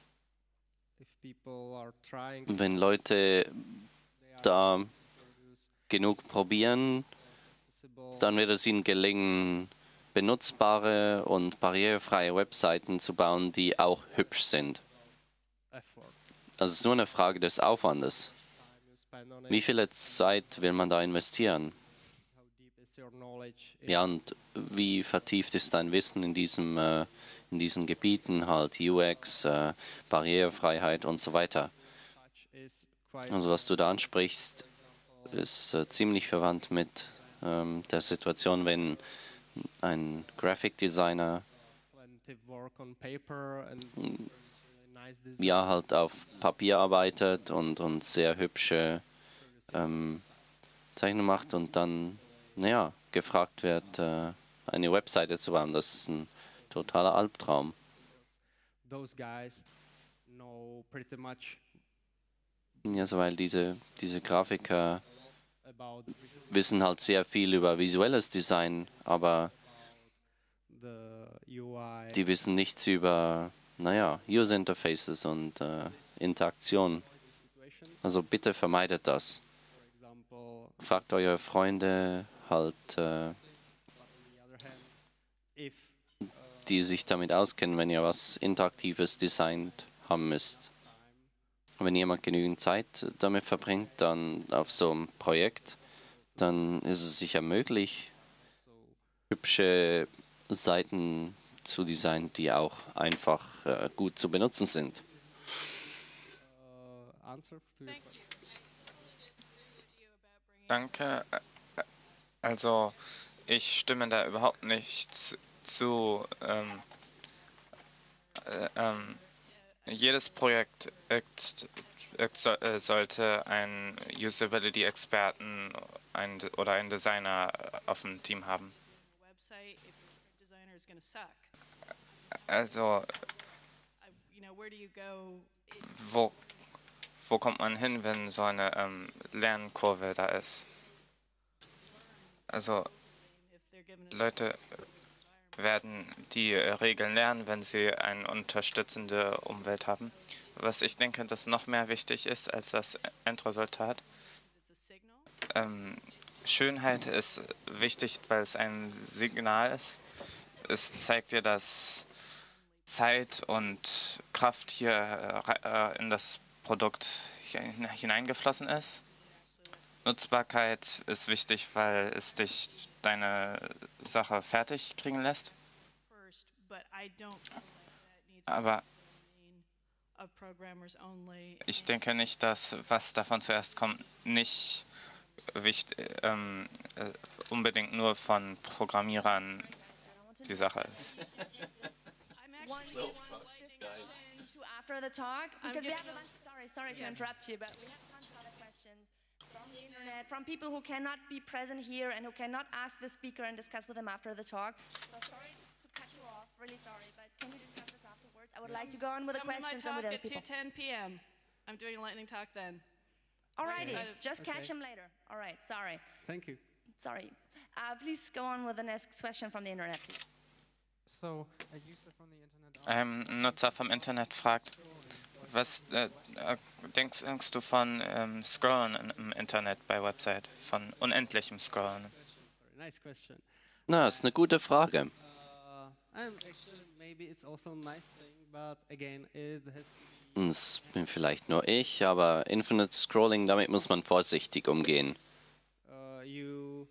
D: if people are trying
C: wenn Leute
D: they are
C: da
D: produce
C: genug probieren,
D: accessible
C: dann wird es ihnen gelingen, benutzbare und barrierefreie Webseiten zu bauen, die auch hübsch sind.
D: effort.
C: Also es ist nur eine Frage des Aufwandes.
D: Time you spend on
C: Wie
D: it,
C: viel Zeit will man da investieren?
D: how deep is your knowledge in
C: Ja, und wie vertieft ist dein Wissen in, diesem, äh, in diesen Gebieten, halt U X, äh, Barrierefreiheit und so weiter.
D: touch is quite
C: Also was du da ansprichst, ist äh, ziemlich verwandt mit ähm, der Situation, wenn ein Graphic Designer
D: plenty work on paper and produce really nice design.
C: ja halt auf Papier arbeitet und, und sehr hübsche ähm, Zeichnungen macht und dann, naja, gefragt wird, äh, eine Webseite zu bauen. Das ist ein totaler Albtraum.
D: Those guys know pretty much
C: Ja, so weil diese, diese Grafiker
D: about
C: wissen halt sehr viel über visuelles Design, aber
D: the U I.
C: die wissen nichts über, naja, User Interfaces und äh, Interaktion.
D: Situation.
C: Also bitte vermeidet das.
D: For example,
C: Fragt eure Freunde halt, äh,
D: on the other hand, if
C: die sich damit auskennen, wenn ihr was Interaktives designt haben müsst. Und wenn jemand genügend Zeit damit verbringt, dann auf so einem Projekt, dann ist es sicher möglich, hübsche Seiten zu designen, die auch einfach äh, gut zu benutzen sind.
D: uh, answer to your question.
B: Danke. Also ich stimme da überhaupt nicht zu. Ähm, äh, ähm, jedes Projekt ekt, ekt, so, äh, sollte einen Usability-Experten ein, oder einen Designer auf dem Team haben.
H: Website if your print designer is going to suck.
B: Also,
H: I, you know, where do you go? It,
B: wo, wo kommt man hin, wenn so eine ähm, Lernkurve da ist? Also,
H: if they're given a
B: Leute werden die äh, Regeln lernen, wenn sie eine unterstützende Umwelt haben. Was ich denke, das noch mehr wichtig ist als das Endresultat.
H: it's a signal.
B: Ähm, Schönheit ist wichtig, weil es ein Signal ist. Es zeigt dir, dass Zeit und Kraft hier äh, in das Produkt hineingeflossen ist. Nutzbarkeit ist wichtig, weil es dich deine Sache fertig kriegen lässt.
H: First, but I don't feel like that needs
B: Aber
H: to be of programmers only.
B: ich denke nicht, dass was davon zuerst kommt, nicht wichtig, ähm, äh, unbedingt nur von Programmierern die Sache ist.
H: I'm
A: One,
H: actually
A: one quick question to after the talk,
H: I'm
A: because we have
H: giving
A: a bunch. Sorry, sorry to
H: Yes.
A: interrupt you, but we have a bunch of other questions from the internet, from people who cannot be present here and who cannot ask the speaker and discuss with them after the talk. So sorry to cut you off, really sorry, but can we discuss this afterwards? I would like to go on with the
H: Come to my
A: questions and
H: talk
A: with other
H: at two
A: people.
H: ten p m I'm doing a lightning talk then.
A: Alrighty,
H: excited.
A: just catch
D: Okay.
A: him later. All right, sorry,
D: Thank you.
A: sorry. Uh, please go on with the next question from the internet, please.
E: So, a user from the internet asked,
B: Ein Nutzer vom Internet fragt, was äh, äh, denkst, denkst du von ähm, Scrollen im Internet bei Website, von unendlichem Scrollen?
D: Sorry, nice question.
C: Na, ist eine gute Frage.
D: Uh, and actually, maybe it's also a nice thing, but again, it has to
C: Das bin vielleicht nur ich, aber Infinite Scrolling, damit muss man vorsichtig umgehen.
D: uh, you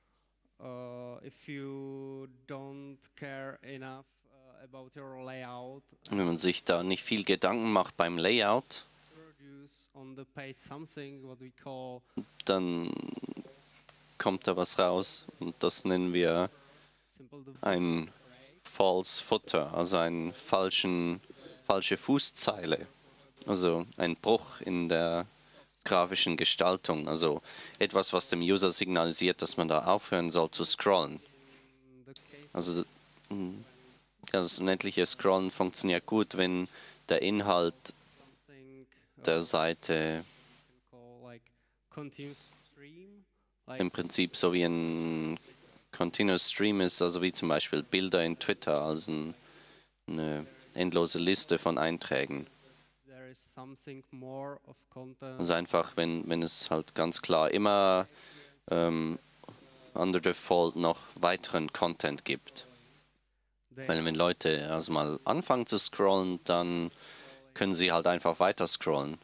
D: uh, if you don't care enough uh, about your layout,
C: Und wenn man sich da nicht viel Gedanken macht beim Layout,
D: produce on the page something what we call
C: dann kommt da was raus und das nennen wir
D: simple dev-
C: ein False Footer, also eine falschen, falsche Fußzeile, also ein Bruch in der grafischen Gestaltung, also etwas, was dem User signalisiert, dass man da aufhören soll zu scrollen.
D: the case
C: Also mm, ja, das unendliche Scrollen funktioniert gut, wenn der Inhalt
D: something uh,
C: der Seite
D: we can call like continuous stream, like
C: im Prinzip so wie ein Continuous Stream ist, also wie zum Beispiel Bilder in Twitter, also ein, eine endlose Liste von Einträgen.
D: there is something more of content.
C: Also einfach, wenn, wenn es halt ganz klar immer ähm, under default noch weiteren Content gibt.
D: They
C: Weil wenn Leute also mal anfangen zu scrollen, dann können sie halt einfach weiter scrollen.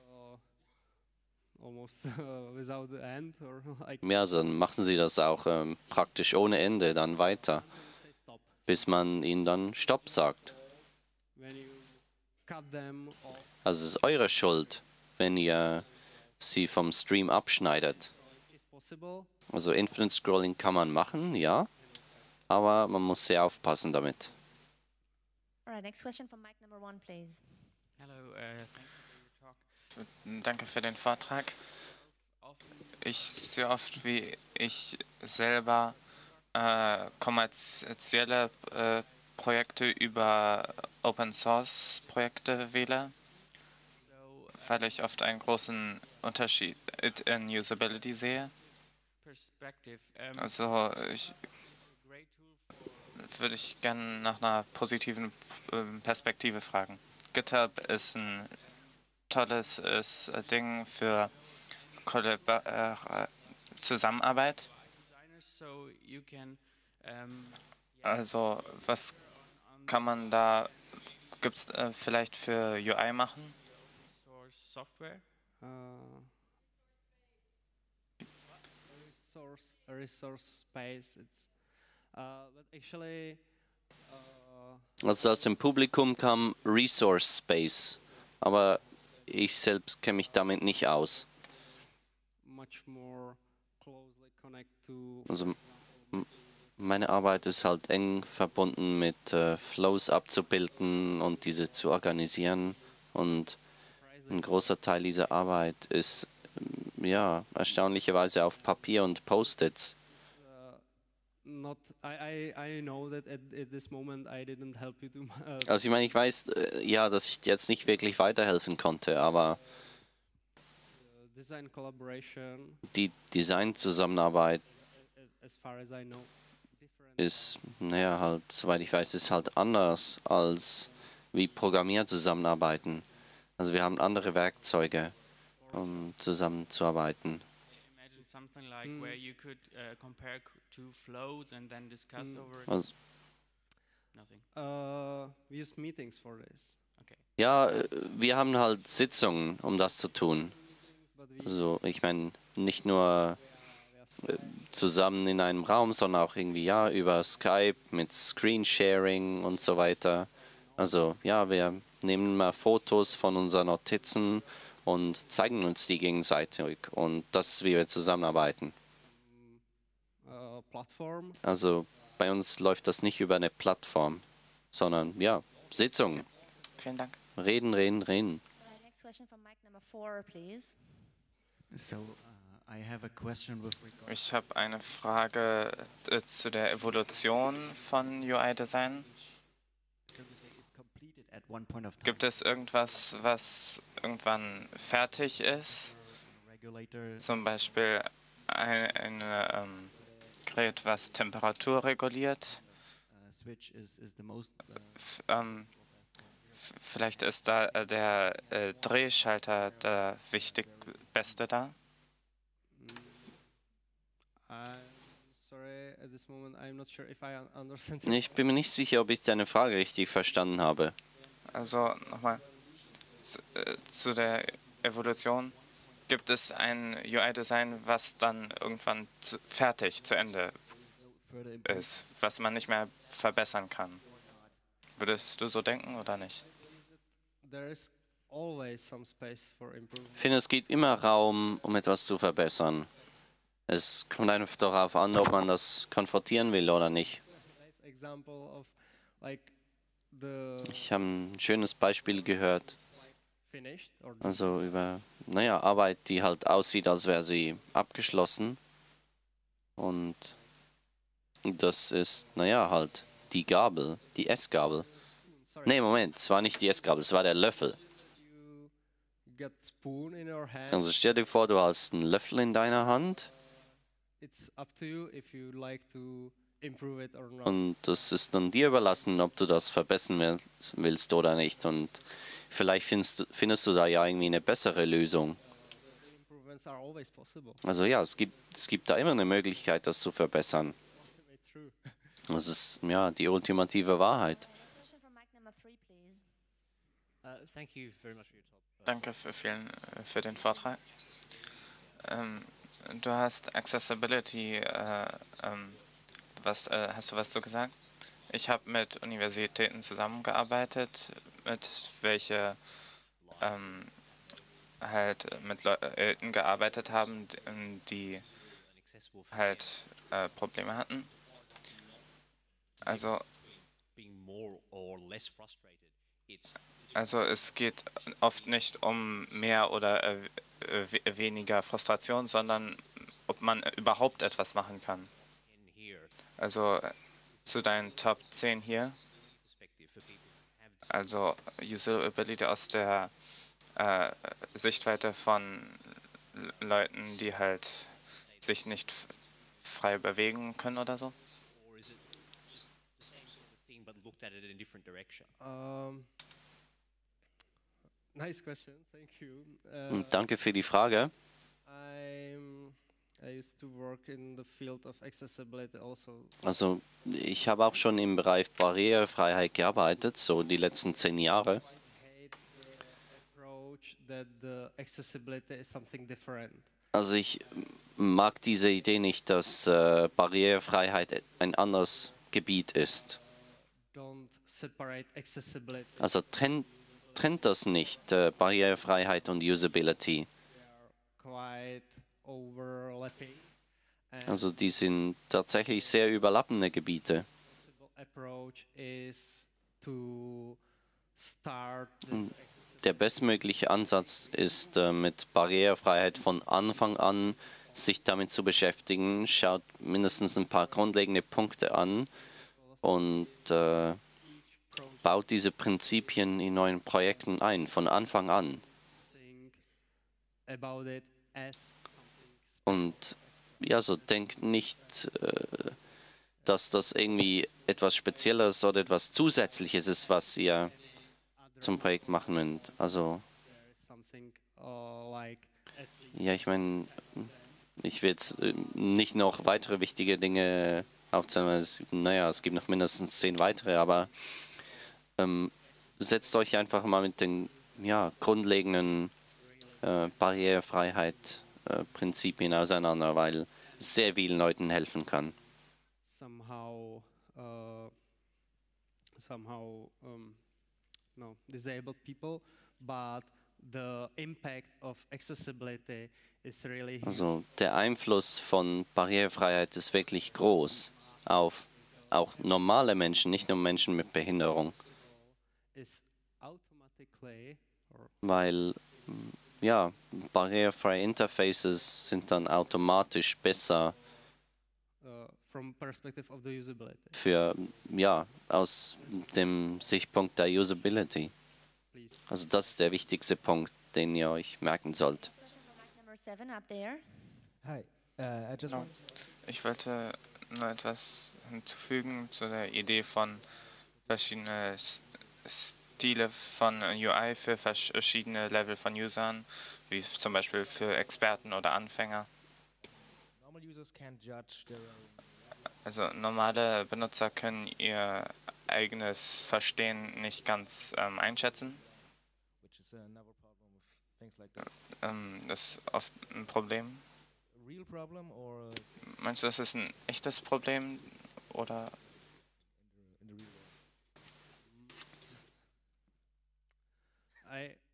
D: uh, almost uh, without the end or like
C: Ja, also dann machen sie das auch ähm, praktisch ohne Ende dann weiter,
D: say stop
C: bis man ihnen dann Stopp sagt.
D: when you cut them off.
C: Also es ist eure Schuld, wenn ihr sie vom Stream abschneidet.
D: Is possible.
C: Also Infinite Scrolling kann man machen, ja, aber man muss sehr aufpassen damit.
A: All right, next question from mic number one, please.
E: hello, uh, thank you for your talk.
B: Danke für den Vortrag. Ich sehe oft, wie ich selber äh, kommerzielle äh, Projekte über Open Source Projekte wähle,
E: So,
B: weil ich oft einen großen Unterschied in Usability sehe.
E: perspective. Um,
B: Also ich
E: a great tool
B: würde ich gerne nach einer positiven ähm, Perspektive fragen. GitHub ist ein tolles ist, äh, Ding für Kollaba äh, Zusammenarbeit.
E: designers, so you can um,
B: Also was kann man da, gibt es äh, vielleicht für U I machen?
E: source software.
D: Uh, resource resource space. It's uh, but actually uh,
C: Also aus dem Publikum kam Resource Space, aber ich selbst kenne mich damit nicht aus.
D: much more closely connect to
C: Also m- Meine Arbeit ist halt eng verbunden mit äh, Flows abzubilden und diese zu organisieren. Und ein großer Teil dieser Arbeit ist ähm, ja erstaunlicherweise auf Papier und Post-its.
D: Not, I, I, I know that at, at this moment I didn't help you too much.
C: Also ich meine, ich weiß äh, ja, dass ich dir jetzt nicht wirklich weiterhelfen konnte, aber
D: Design collaboration,
C: die Designzusammenarbeit
D: as far as I know, different.
C: ist, naja, halt, soweit ich weiß, ist halt anders als wie Programmier zusammenarbeiten. Also wir haben andere Werkzeuge, um zusammenzuarbeiten.
E: Imagine something like where you could uh, compare c- two flows and then discuss
D: Mm.
E: over it.
C: Also,
E: Nothing.
D: Uh, we use meetings for this.
E: Okay.
C: ja, äh, wir haben halt Sitzungen, um das zu tun.
D: But we
C: Also ich meine, nicht nur äh, zusammen in einem Raum, sondern auch irgendwie ja über Skype mit Screensharing und so weiter. Also ja, wir nehmen mal Fotos von unseren Notizen und zeigen uns die gegenseitig und das, wie wir zusammenarbeiten.
D: uh, platform.
C: Also bei uns läuft das nicht über eine Plattform, sondern ja, Sitzungen.
B: Vielen Dank.
C: Reden, reden, reden.
A: Right, next question from mic number four, please.
I: So, uh, I have a question with regard.
B: Ich habe eine Frage äh, zu der Evolution von U I-Design.
I: So to say, is completed at one point of time.
B: Gibt es irgendwas, was irgendwann fertig ist?
I: Regulator.
B: Zum Beispiel ein, ein ähm, Gerät, was Temperatur reguliert.
I: Uh, switch is is the most. Uh,
B: F ähm, f- vielleicht ist da äh, der äh, Drehschalter der wichtig beste da.
D: I'm sorry, at this moment I'm not sure if I un- understand.
C: Ich bin mir nicht sicher, ob ich deine Frage richtig verstanden habe.
B: Also nochmal zu, äh, zu der Evolution. Gibt es ein U I-Design, was dann irgendwann zu, fertig, zu Ende
I: further improve.
B: ist, was man nicht mehr verbessern kann? Würdest du so denken oder nicht?
D: There is always some space for improvement.
C: Ich finde, es gibt immer Raum, um etwas zu verbessern. Es kommt einfach darauf an, ob man das konfrontieren will oder nicht.
D: Nice example of like the
C: Ich habe ein schönes Beispiel gehört,
D: finished or
C: also über, naja, Arbeit, die halt aussieht, als wäre sie abgeschlossen. Und das ist, naja, halt die Gabel, die Essgabel.
D: sorry,
C: Nee, Moment, es war nicht die Essgabel, es war der Löffel.
D: you get spoon in your hand.
C: Also stell dir vor, du hast einen Löffel in deiner Hand
D: It's up to you if you like to improve it or not.
C: und das ist dann dir überlassen, ob du das verbessern will- willst oder nicht. Und vielleicht findest, du- findest du da ja irgendwie eine bessere Lösung.
D: Improvements are always possible.
C: Also ja, es gibt, es gibt da immer eine Möglichkeit, das zu verbessern.
D: Ultimate true.
C: Das ist ja die ultimative Wahrheit.
A: Next question from mic number three, please.
J: Uh, thank you very much for your talk. Uh,
B: Danke für, vielen, äh, für den Vortrag. Ähm, du hast Accessibility, äh, ähm, was, äh, hast du was zu gesagt? Ich habe mit Universitäten zusammengearbeitet, mit welche ähm, halt mit Leuten gearbeitet haben, die- die
J: inaccessible for
B: halt äh, Probleme hatten. Also,
J: being more or less frustrated. It's
B: also es geht oft nicht um mehr oder äh, äh, we- weniger Frustration, sondern ob man überhaupt etwas machen kann.
J: in here
B: Also äh, zu deinen Top zehn hier,
J: perspective for people who have
B: also Usability aus der äh, Sichtweite von L- Leuten, die halt sich nicht f- frei bewegen können oder so.
J: or is it just the same sort of thing but looked at it in a different direction?
D: Um, nice question. Thank you. Uh,
C: Und danke für die Frage.
D: I'm, I used to work in the field of accessibility also.
C: Also ich habe auch schon im Bereich Barrierefreiheit gearbeitet, so die letzten zehn Jahre.
D: Hate the approach that the accessibility is something different.
C: Also ich mag diese Idee nicht, dass äh, Barrierefreiheit ein anderes Gebiet ist.
D: Don't separate accessibility.
C: Also trennt, trennt das nicht, äh, Barrierefreiheit und Usability.
D: They are quite overlapping.
C: Also die sind tatsächlich sehr überlappende Gebiete.
D: Approach is to start the
C: Und der bestmögliche Ansatz ist, äh, mit Barrierefreiheit von Anfang an sich damit zu beschäftigen. Schaut mindestens ein paar grundlegende Punkte an und äh, baut diese Prinzipien in neuen Projekten ein, von Anfang an.
D: think about it as
C: Und ja, so denkt nicht, äh, dass das irgendwie etwas Spezielles oder etwas Zusätzliches ist, was ihr zum Projekt machen wollt. Also,
D: something uh, like at least
C: ja, ich meine, ich will jetzt äh, nicht noch weitere wichtige Dinge aufzählen, weil es, naja, es gibt noch mindestens zehn weitere, aber ähm, setzt euch einfach mal mit den ja, grundlegenden äh, Barrierefreiheit äh, Prinzipien auseinander, weil es sehr vielen Leuten helfen kann.
D: somehow uh, somehow um, no disabled people, but the impact of accessibility is really huge.
C: Also der Einfluss von Barrierefreiheit ist wirklich groß auf auch normale Menschen, nicht nur Menschen mit Behinderung,
D: Is automatically or
C: weil ja, barrierefreie Interfaces sind dann automatisch besser
D: uh, from perspective of the usability.
C: für, ja, aus dem Sichtpunkt der Usability.
D: Please.
C: Also das ist der wichtigste Punkt, den ihr euch merken sollt.
A: Question from mic number seven up there.
K: Hi, uh, I just
B: No.
K: want
B: Ich wollte nur etwas hinzufügen zu der Idee von verschiedenen S- Stile von U I für verschiedene Level von Usern, wie f- zum Beispiel für Experten oder Anfänger.
K: normal users can't judge their own.
B: Also normale Benutzer können ihr eigenes Verstehen nicht ganz ähm, einschätzen.
K: Which is another problem with things like this.
B: Ähm, das ist oft ein Problem.
K: A real problem or uh,
B: Meinst du, das ist ein echtes Problem oder
K: in the, in the real world?
D: I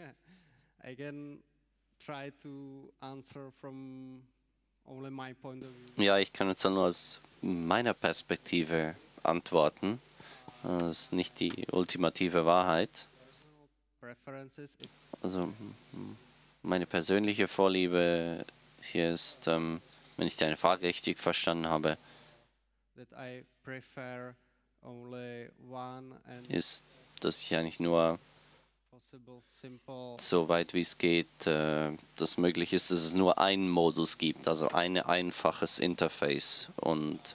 D: I can try to answer from only my point of view.
C: Ja, ich kann jetzt nur aus meiner Perspektive antworten. Das ist nicht die ultimative Wahrheit.
D: Preferences. It,
C: Also m- meine persönliche Vorliebe hier ist, ähm, wenn ich deine Frage richtig verstanden habe,
D: that I prefer only one and
C: ist, dass ich eigentlich nur
D: possible simple
C: so weit wie es geht, äh, das möglich ist, dass es nur einen Modus gibt, also ein einfaches Interface und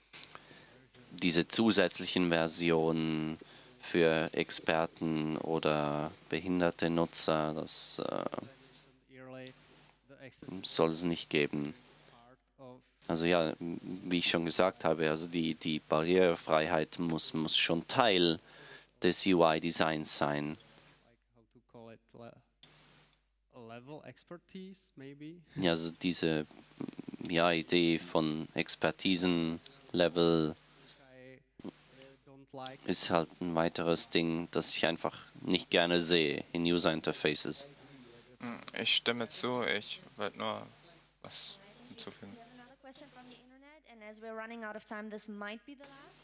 C: diese zusätzlichen Versionen für Experten oder behinderte Nutzer, das äh,
D: yearly the access
C: soll es nicht geben.
D: part of
C: Also ja, m- wie ich schon gesagt habe, also die, die Barrierefreiheit muss, muss schon Teil des U I-Designs sein.
D: like how to call it le a level expertise maybe.
C: Ja, also diese mm, ja, Idee von Expertisen-Level
D: I uh, don't like
C: ist halt ein weiteres Ding, das ich einfach nicht gerne sehe in User-Interfaces.
B: Hm, ich stimme zu, ich wollte nur was hinzufügen.
A: We have another question from the internet, and as we're running out of time, this might be the last.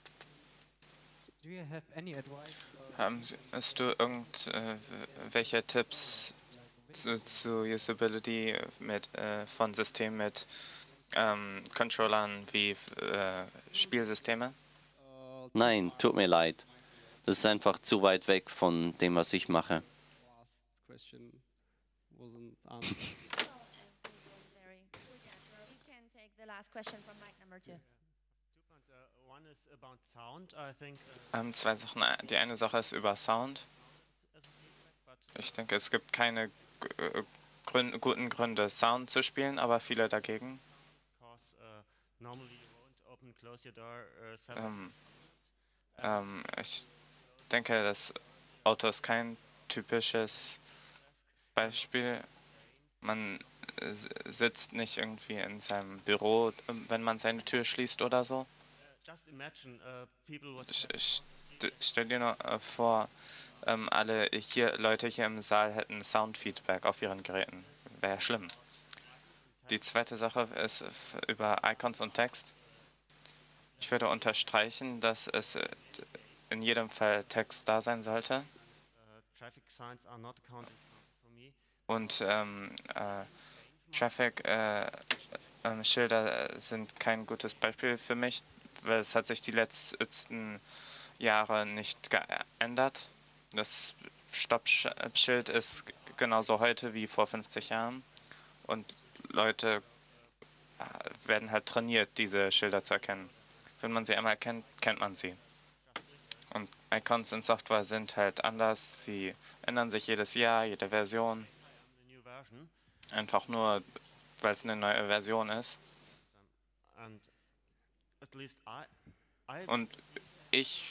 L: Do you have any advice?
B: Haben Sie, hast du irgendwelche Tipps zu, zu Usability mit, äh, von Systemen mit ähm, Controllern wie äh, Spielsysteme?
D: uh,
C: Nein, tut mir leid. Das ist einfach zu weit weg von dem, was ich mache.
D: last question wasn't answered.
A: Very quick answer. We can take the last question from mic number two.
M: Two points. Uh, one is about sound. I think. Uh,
B: Ähm, zwei Sachen. Die eine Sache ist über Sound.
M: as a feedback, but
B: Ich denke, es gibt keine g- äh, Grün, guten Gründe, Sound zu spielen, aber viele dagegen.
M: because uh, normally you won't open, close your door uh, seven.
B: Ähm, ähm, ich denke, das Auto ist kein typisches Beispiel. Man äh, s- sitzt nicht irgendwie in seinem Büro, ähm, wenn man seine Tür schließt oder so.
M: Uh, just imagine uh, people what
B: St st stell dir nur äh, vor, ähm, alle hier Leute hier im Saal hätten Soundfeedback auf ihren Geräten. Wäre schlimm. Die zweite Sache ist f- über Icons und Text. Ich würde unterstreichen, dass es äh, in jedem Fall Text da sein sollte.
M: Uh, traffic signs are not counted for me.
B: Und ähm, äh, Traffic-Schilder äh, sind kein gutes Beispiel für mich, weil es hat sich die letzten Jahre nicht geändert. Das Stoppschild ist genauso heute wie vor fünfzig Jahren. Und Leute äh, werden halt trainiert, diese Schilder zu erkennen. Wenn man sie einmal kennt, kennt man sie. Und Icons in Software sind halt anders. Sie ändern sich jedes Jahr, jede Version. Einfach nur, weil es eine neue Version ist.
M: And at least I, I
B: Und ich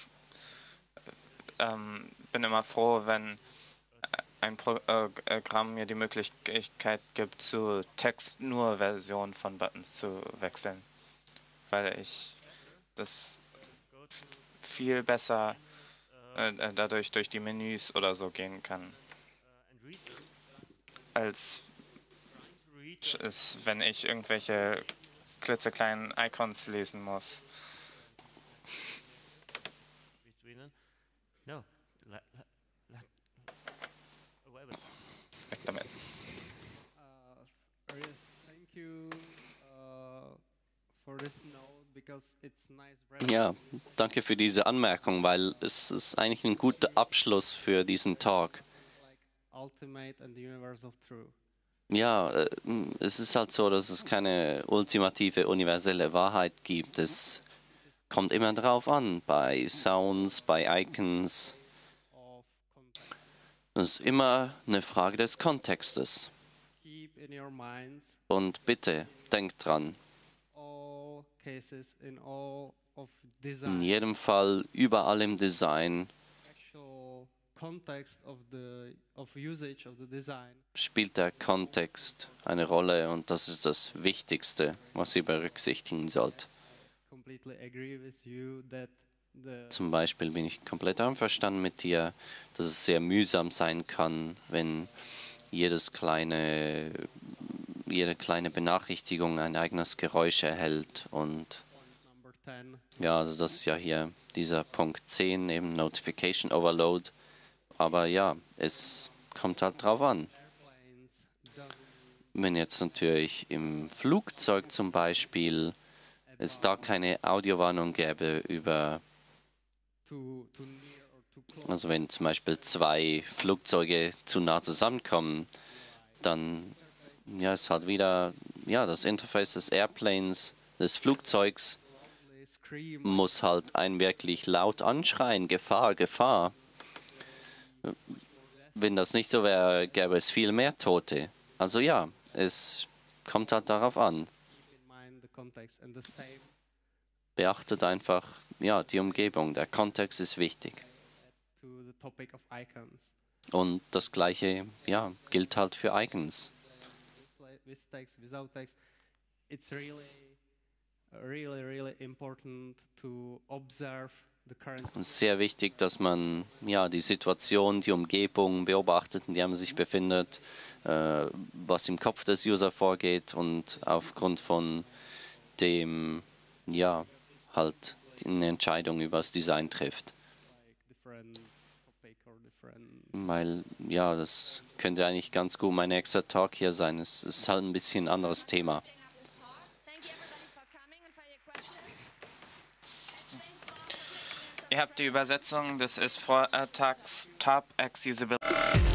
B: ähm, bin immer froh, wenn ein Programm mir die Möglichkeit gibt, zu Text-nur-Version von Buttons zu wechseln. Weil ich das viel besser äh, dadurch durch die Menüs oder so gehen kann, als es, wenn ich irgendwelche klitzekleinen Icons lesen muss.
M: No. Let, let, let, wait, wait.
B: Weg damit.
D: Uh, really thank you uh, for this note because it's nice.
C: Ja, danke für diese Anmerkung, weil es ist eigentlich ein guter Abschluss für diesen Talk.
D: Ultimate and universal truth.
C: Ja, äh, es ist halt so, dass es keine ultimative, universelle Wahrheit gibt. Es kommt immer drauf an, bei Sounds, bei Icons. Es ist immer eine Frage des Kontextes.
D: Keep in your minds
C: Und bitte, denkt dran,
D: all cases in all of
C: in
D: design.
C: jedem Fall, überall im Design,
D: Actual context of the of usage of the design.
C: spielt der Kontext eine Rolle und das ist das Wichtigste, was ihr berücksichtigen sollt.
D: Completely agree with you that the
C: Zum Beispiel bin ich komplett einverstanden mit dir, dass es sehr mühsam sein kann, wenn jedes kleine, jede kleine Benachrichtigung ein eigenes Geräusch erhält. Und
D: number ten.
C: ja, also das ist ja hier dieser Punkt zehn, eben Notification Overload. Aber ja, es kommt halt drauf an. Wenn jetzt natürlich im Flugzeug zum Beispiel es da keine Audiowarnung gäbe über,
D: Too, too near or too close.
C: also wenn zum Beispiel zwei Flugzeuge zu nah zusammenkommen, dann ja, ist halt wieder, ja, das Interface des Airplanes, des Flugzeugs muss halt einen wirklich laut anschreien, Gefahr, Gefahr. Wenn das nicht so wäre, gäbe es viel mehr Tote. Also ja, es kommt halt darauf an.
D: Keep in mind the context and the same
C: Beachtet einfach, ja, die Umgebung. Der Kontext ist wichtig.
D: to the topic of icons.
C: Und das Gleiche, ja, gilt halt für Icons.
D: With text, without text, it's really, really, really important to observe the current.
C: Es ist sehr wichtig, dass man ja, die Situation, die Umgebung beobachtet, in der man sich befindet, äh, was im Kopf des User vorgeht und aufgrund von dem, ja, halt eine Entscheidung über das Design trifft.
D: Different topic or different.
C: Weil, ja, das könnte eigentlich ganz gut mein nächster Talk hier sein. Es ist halt ein bisschen ein anderes Thema.
B: Ihr habt die Übersetzung, das ist Vortags Top Accessibility.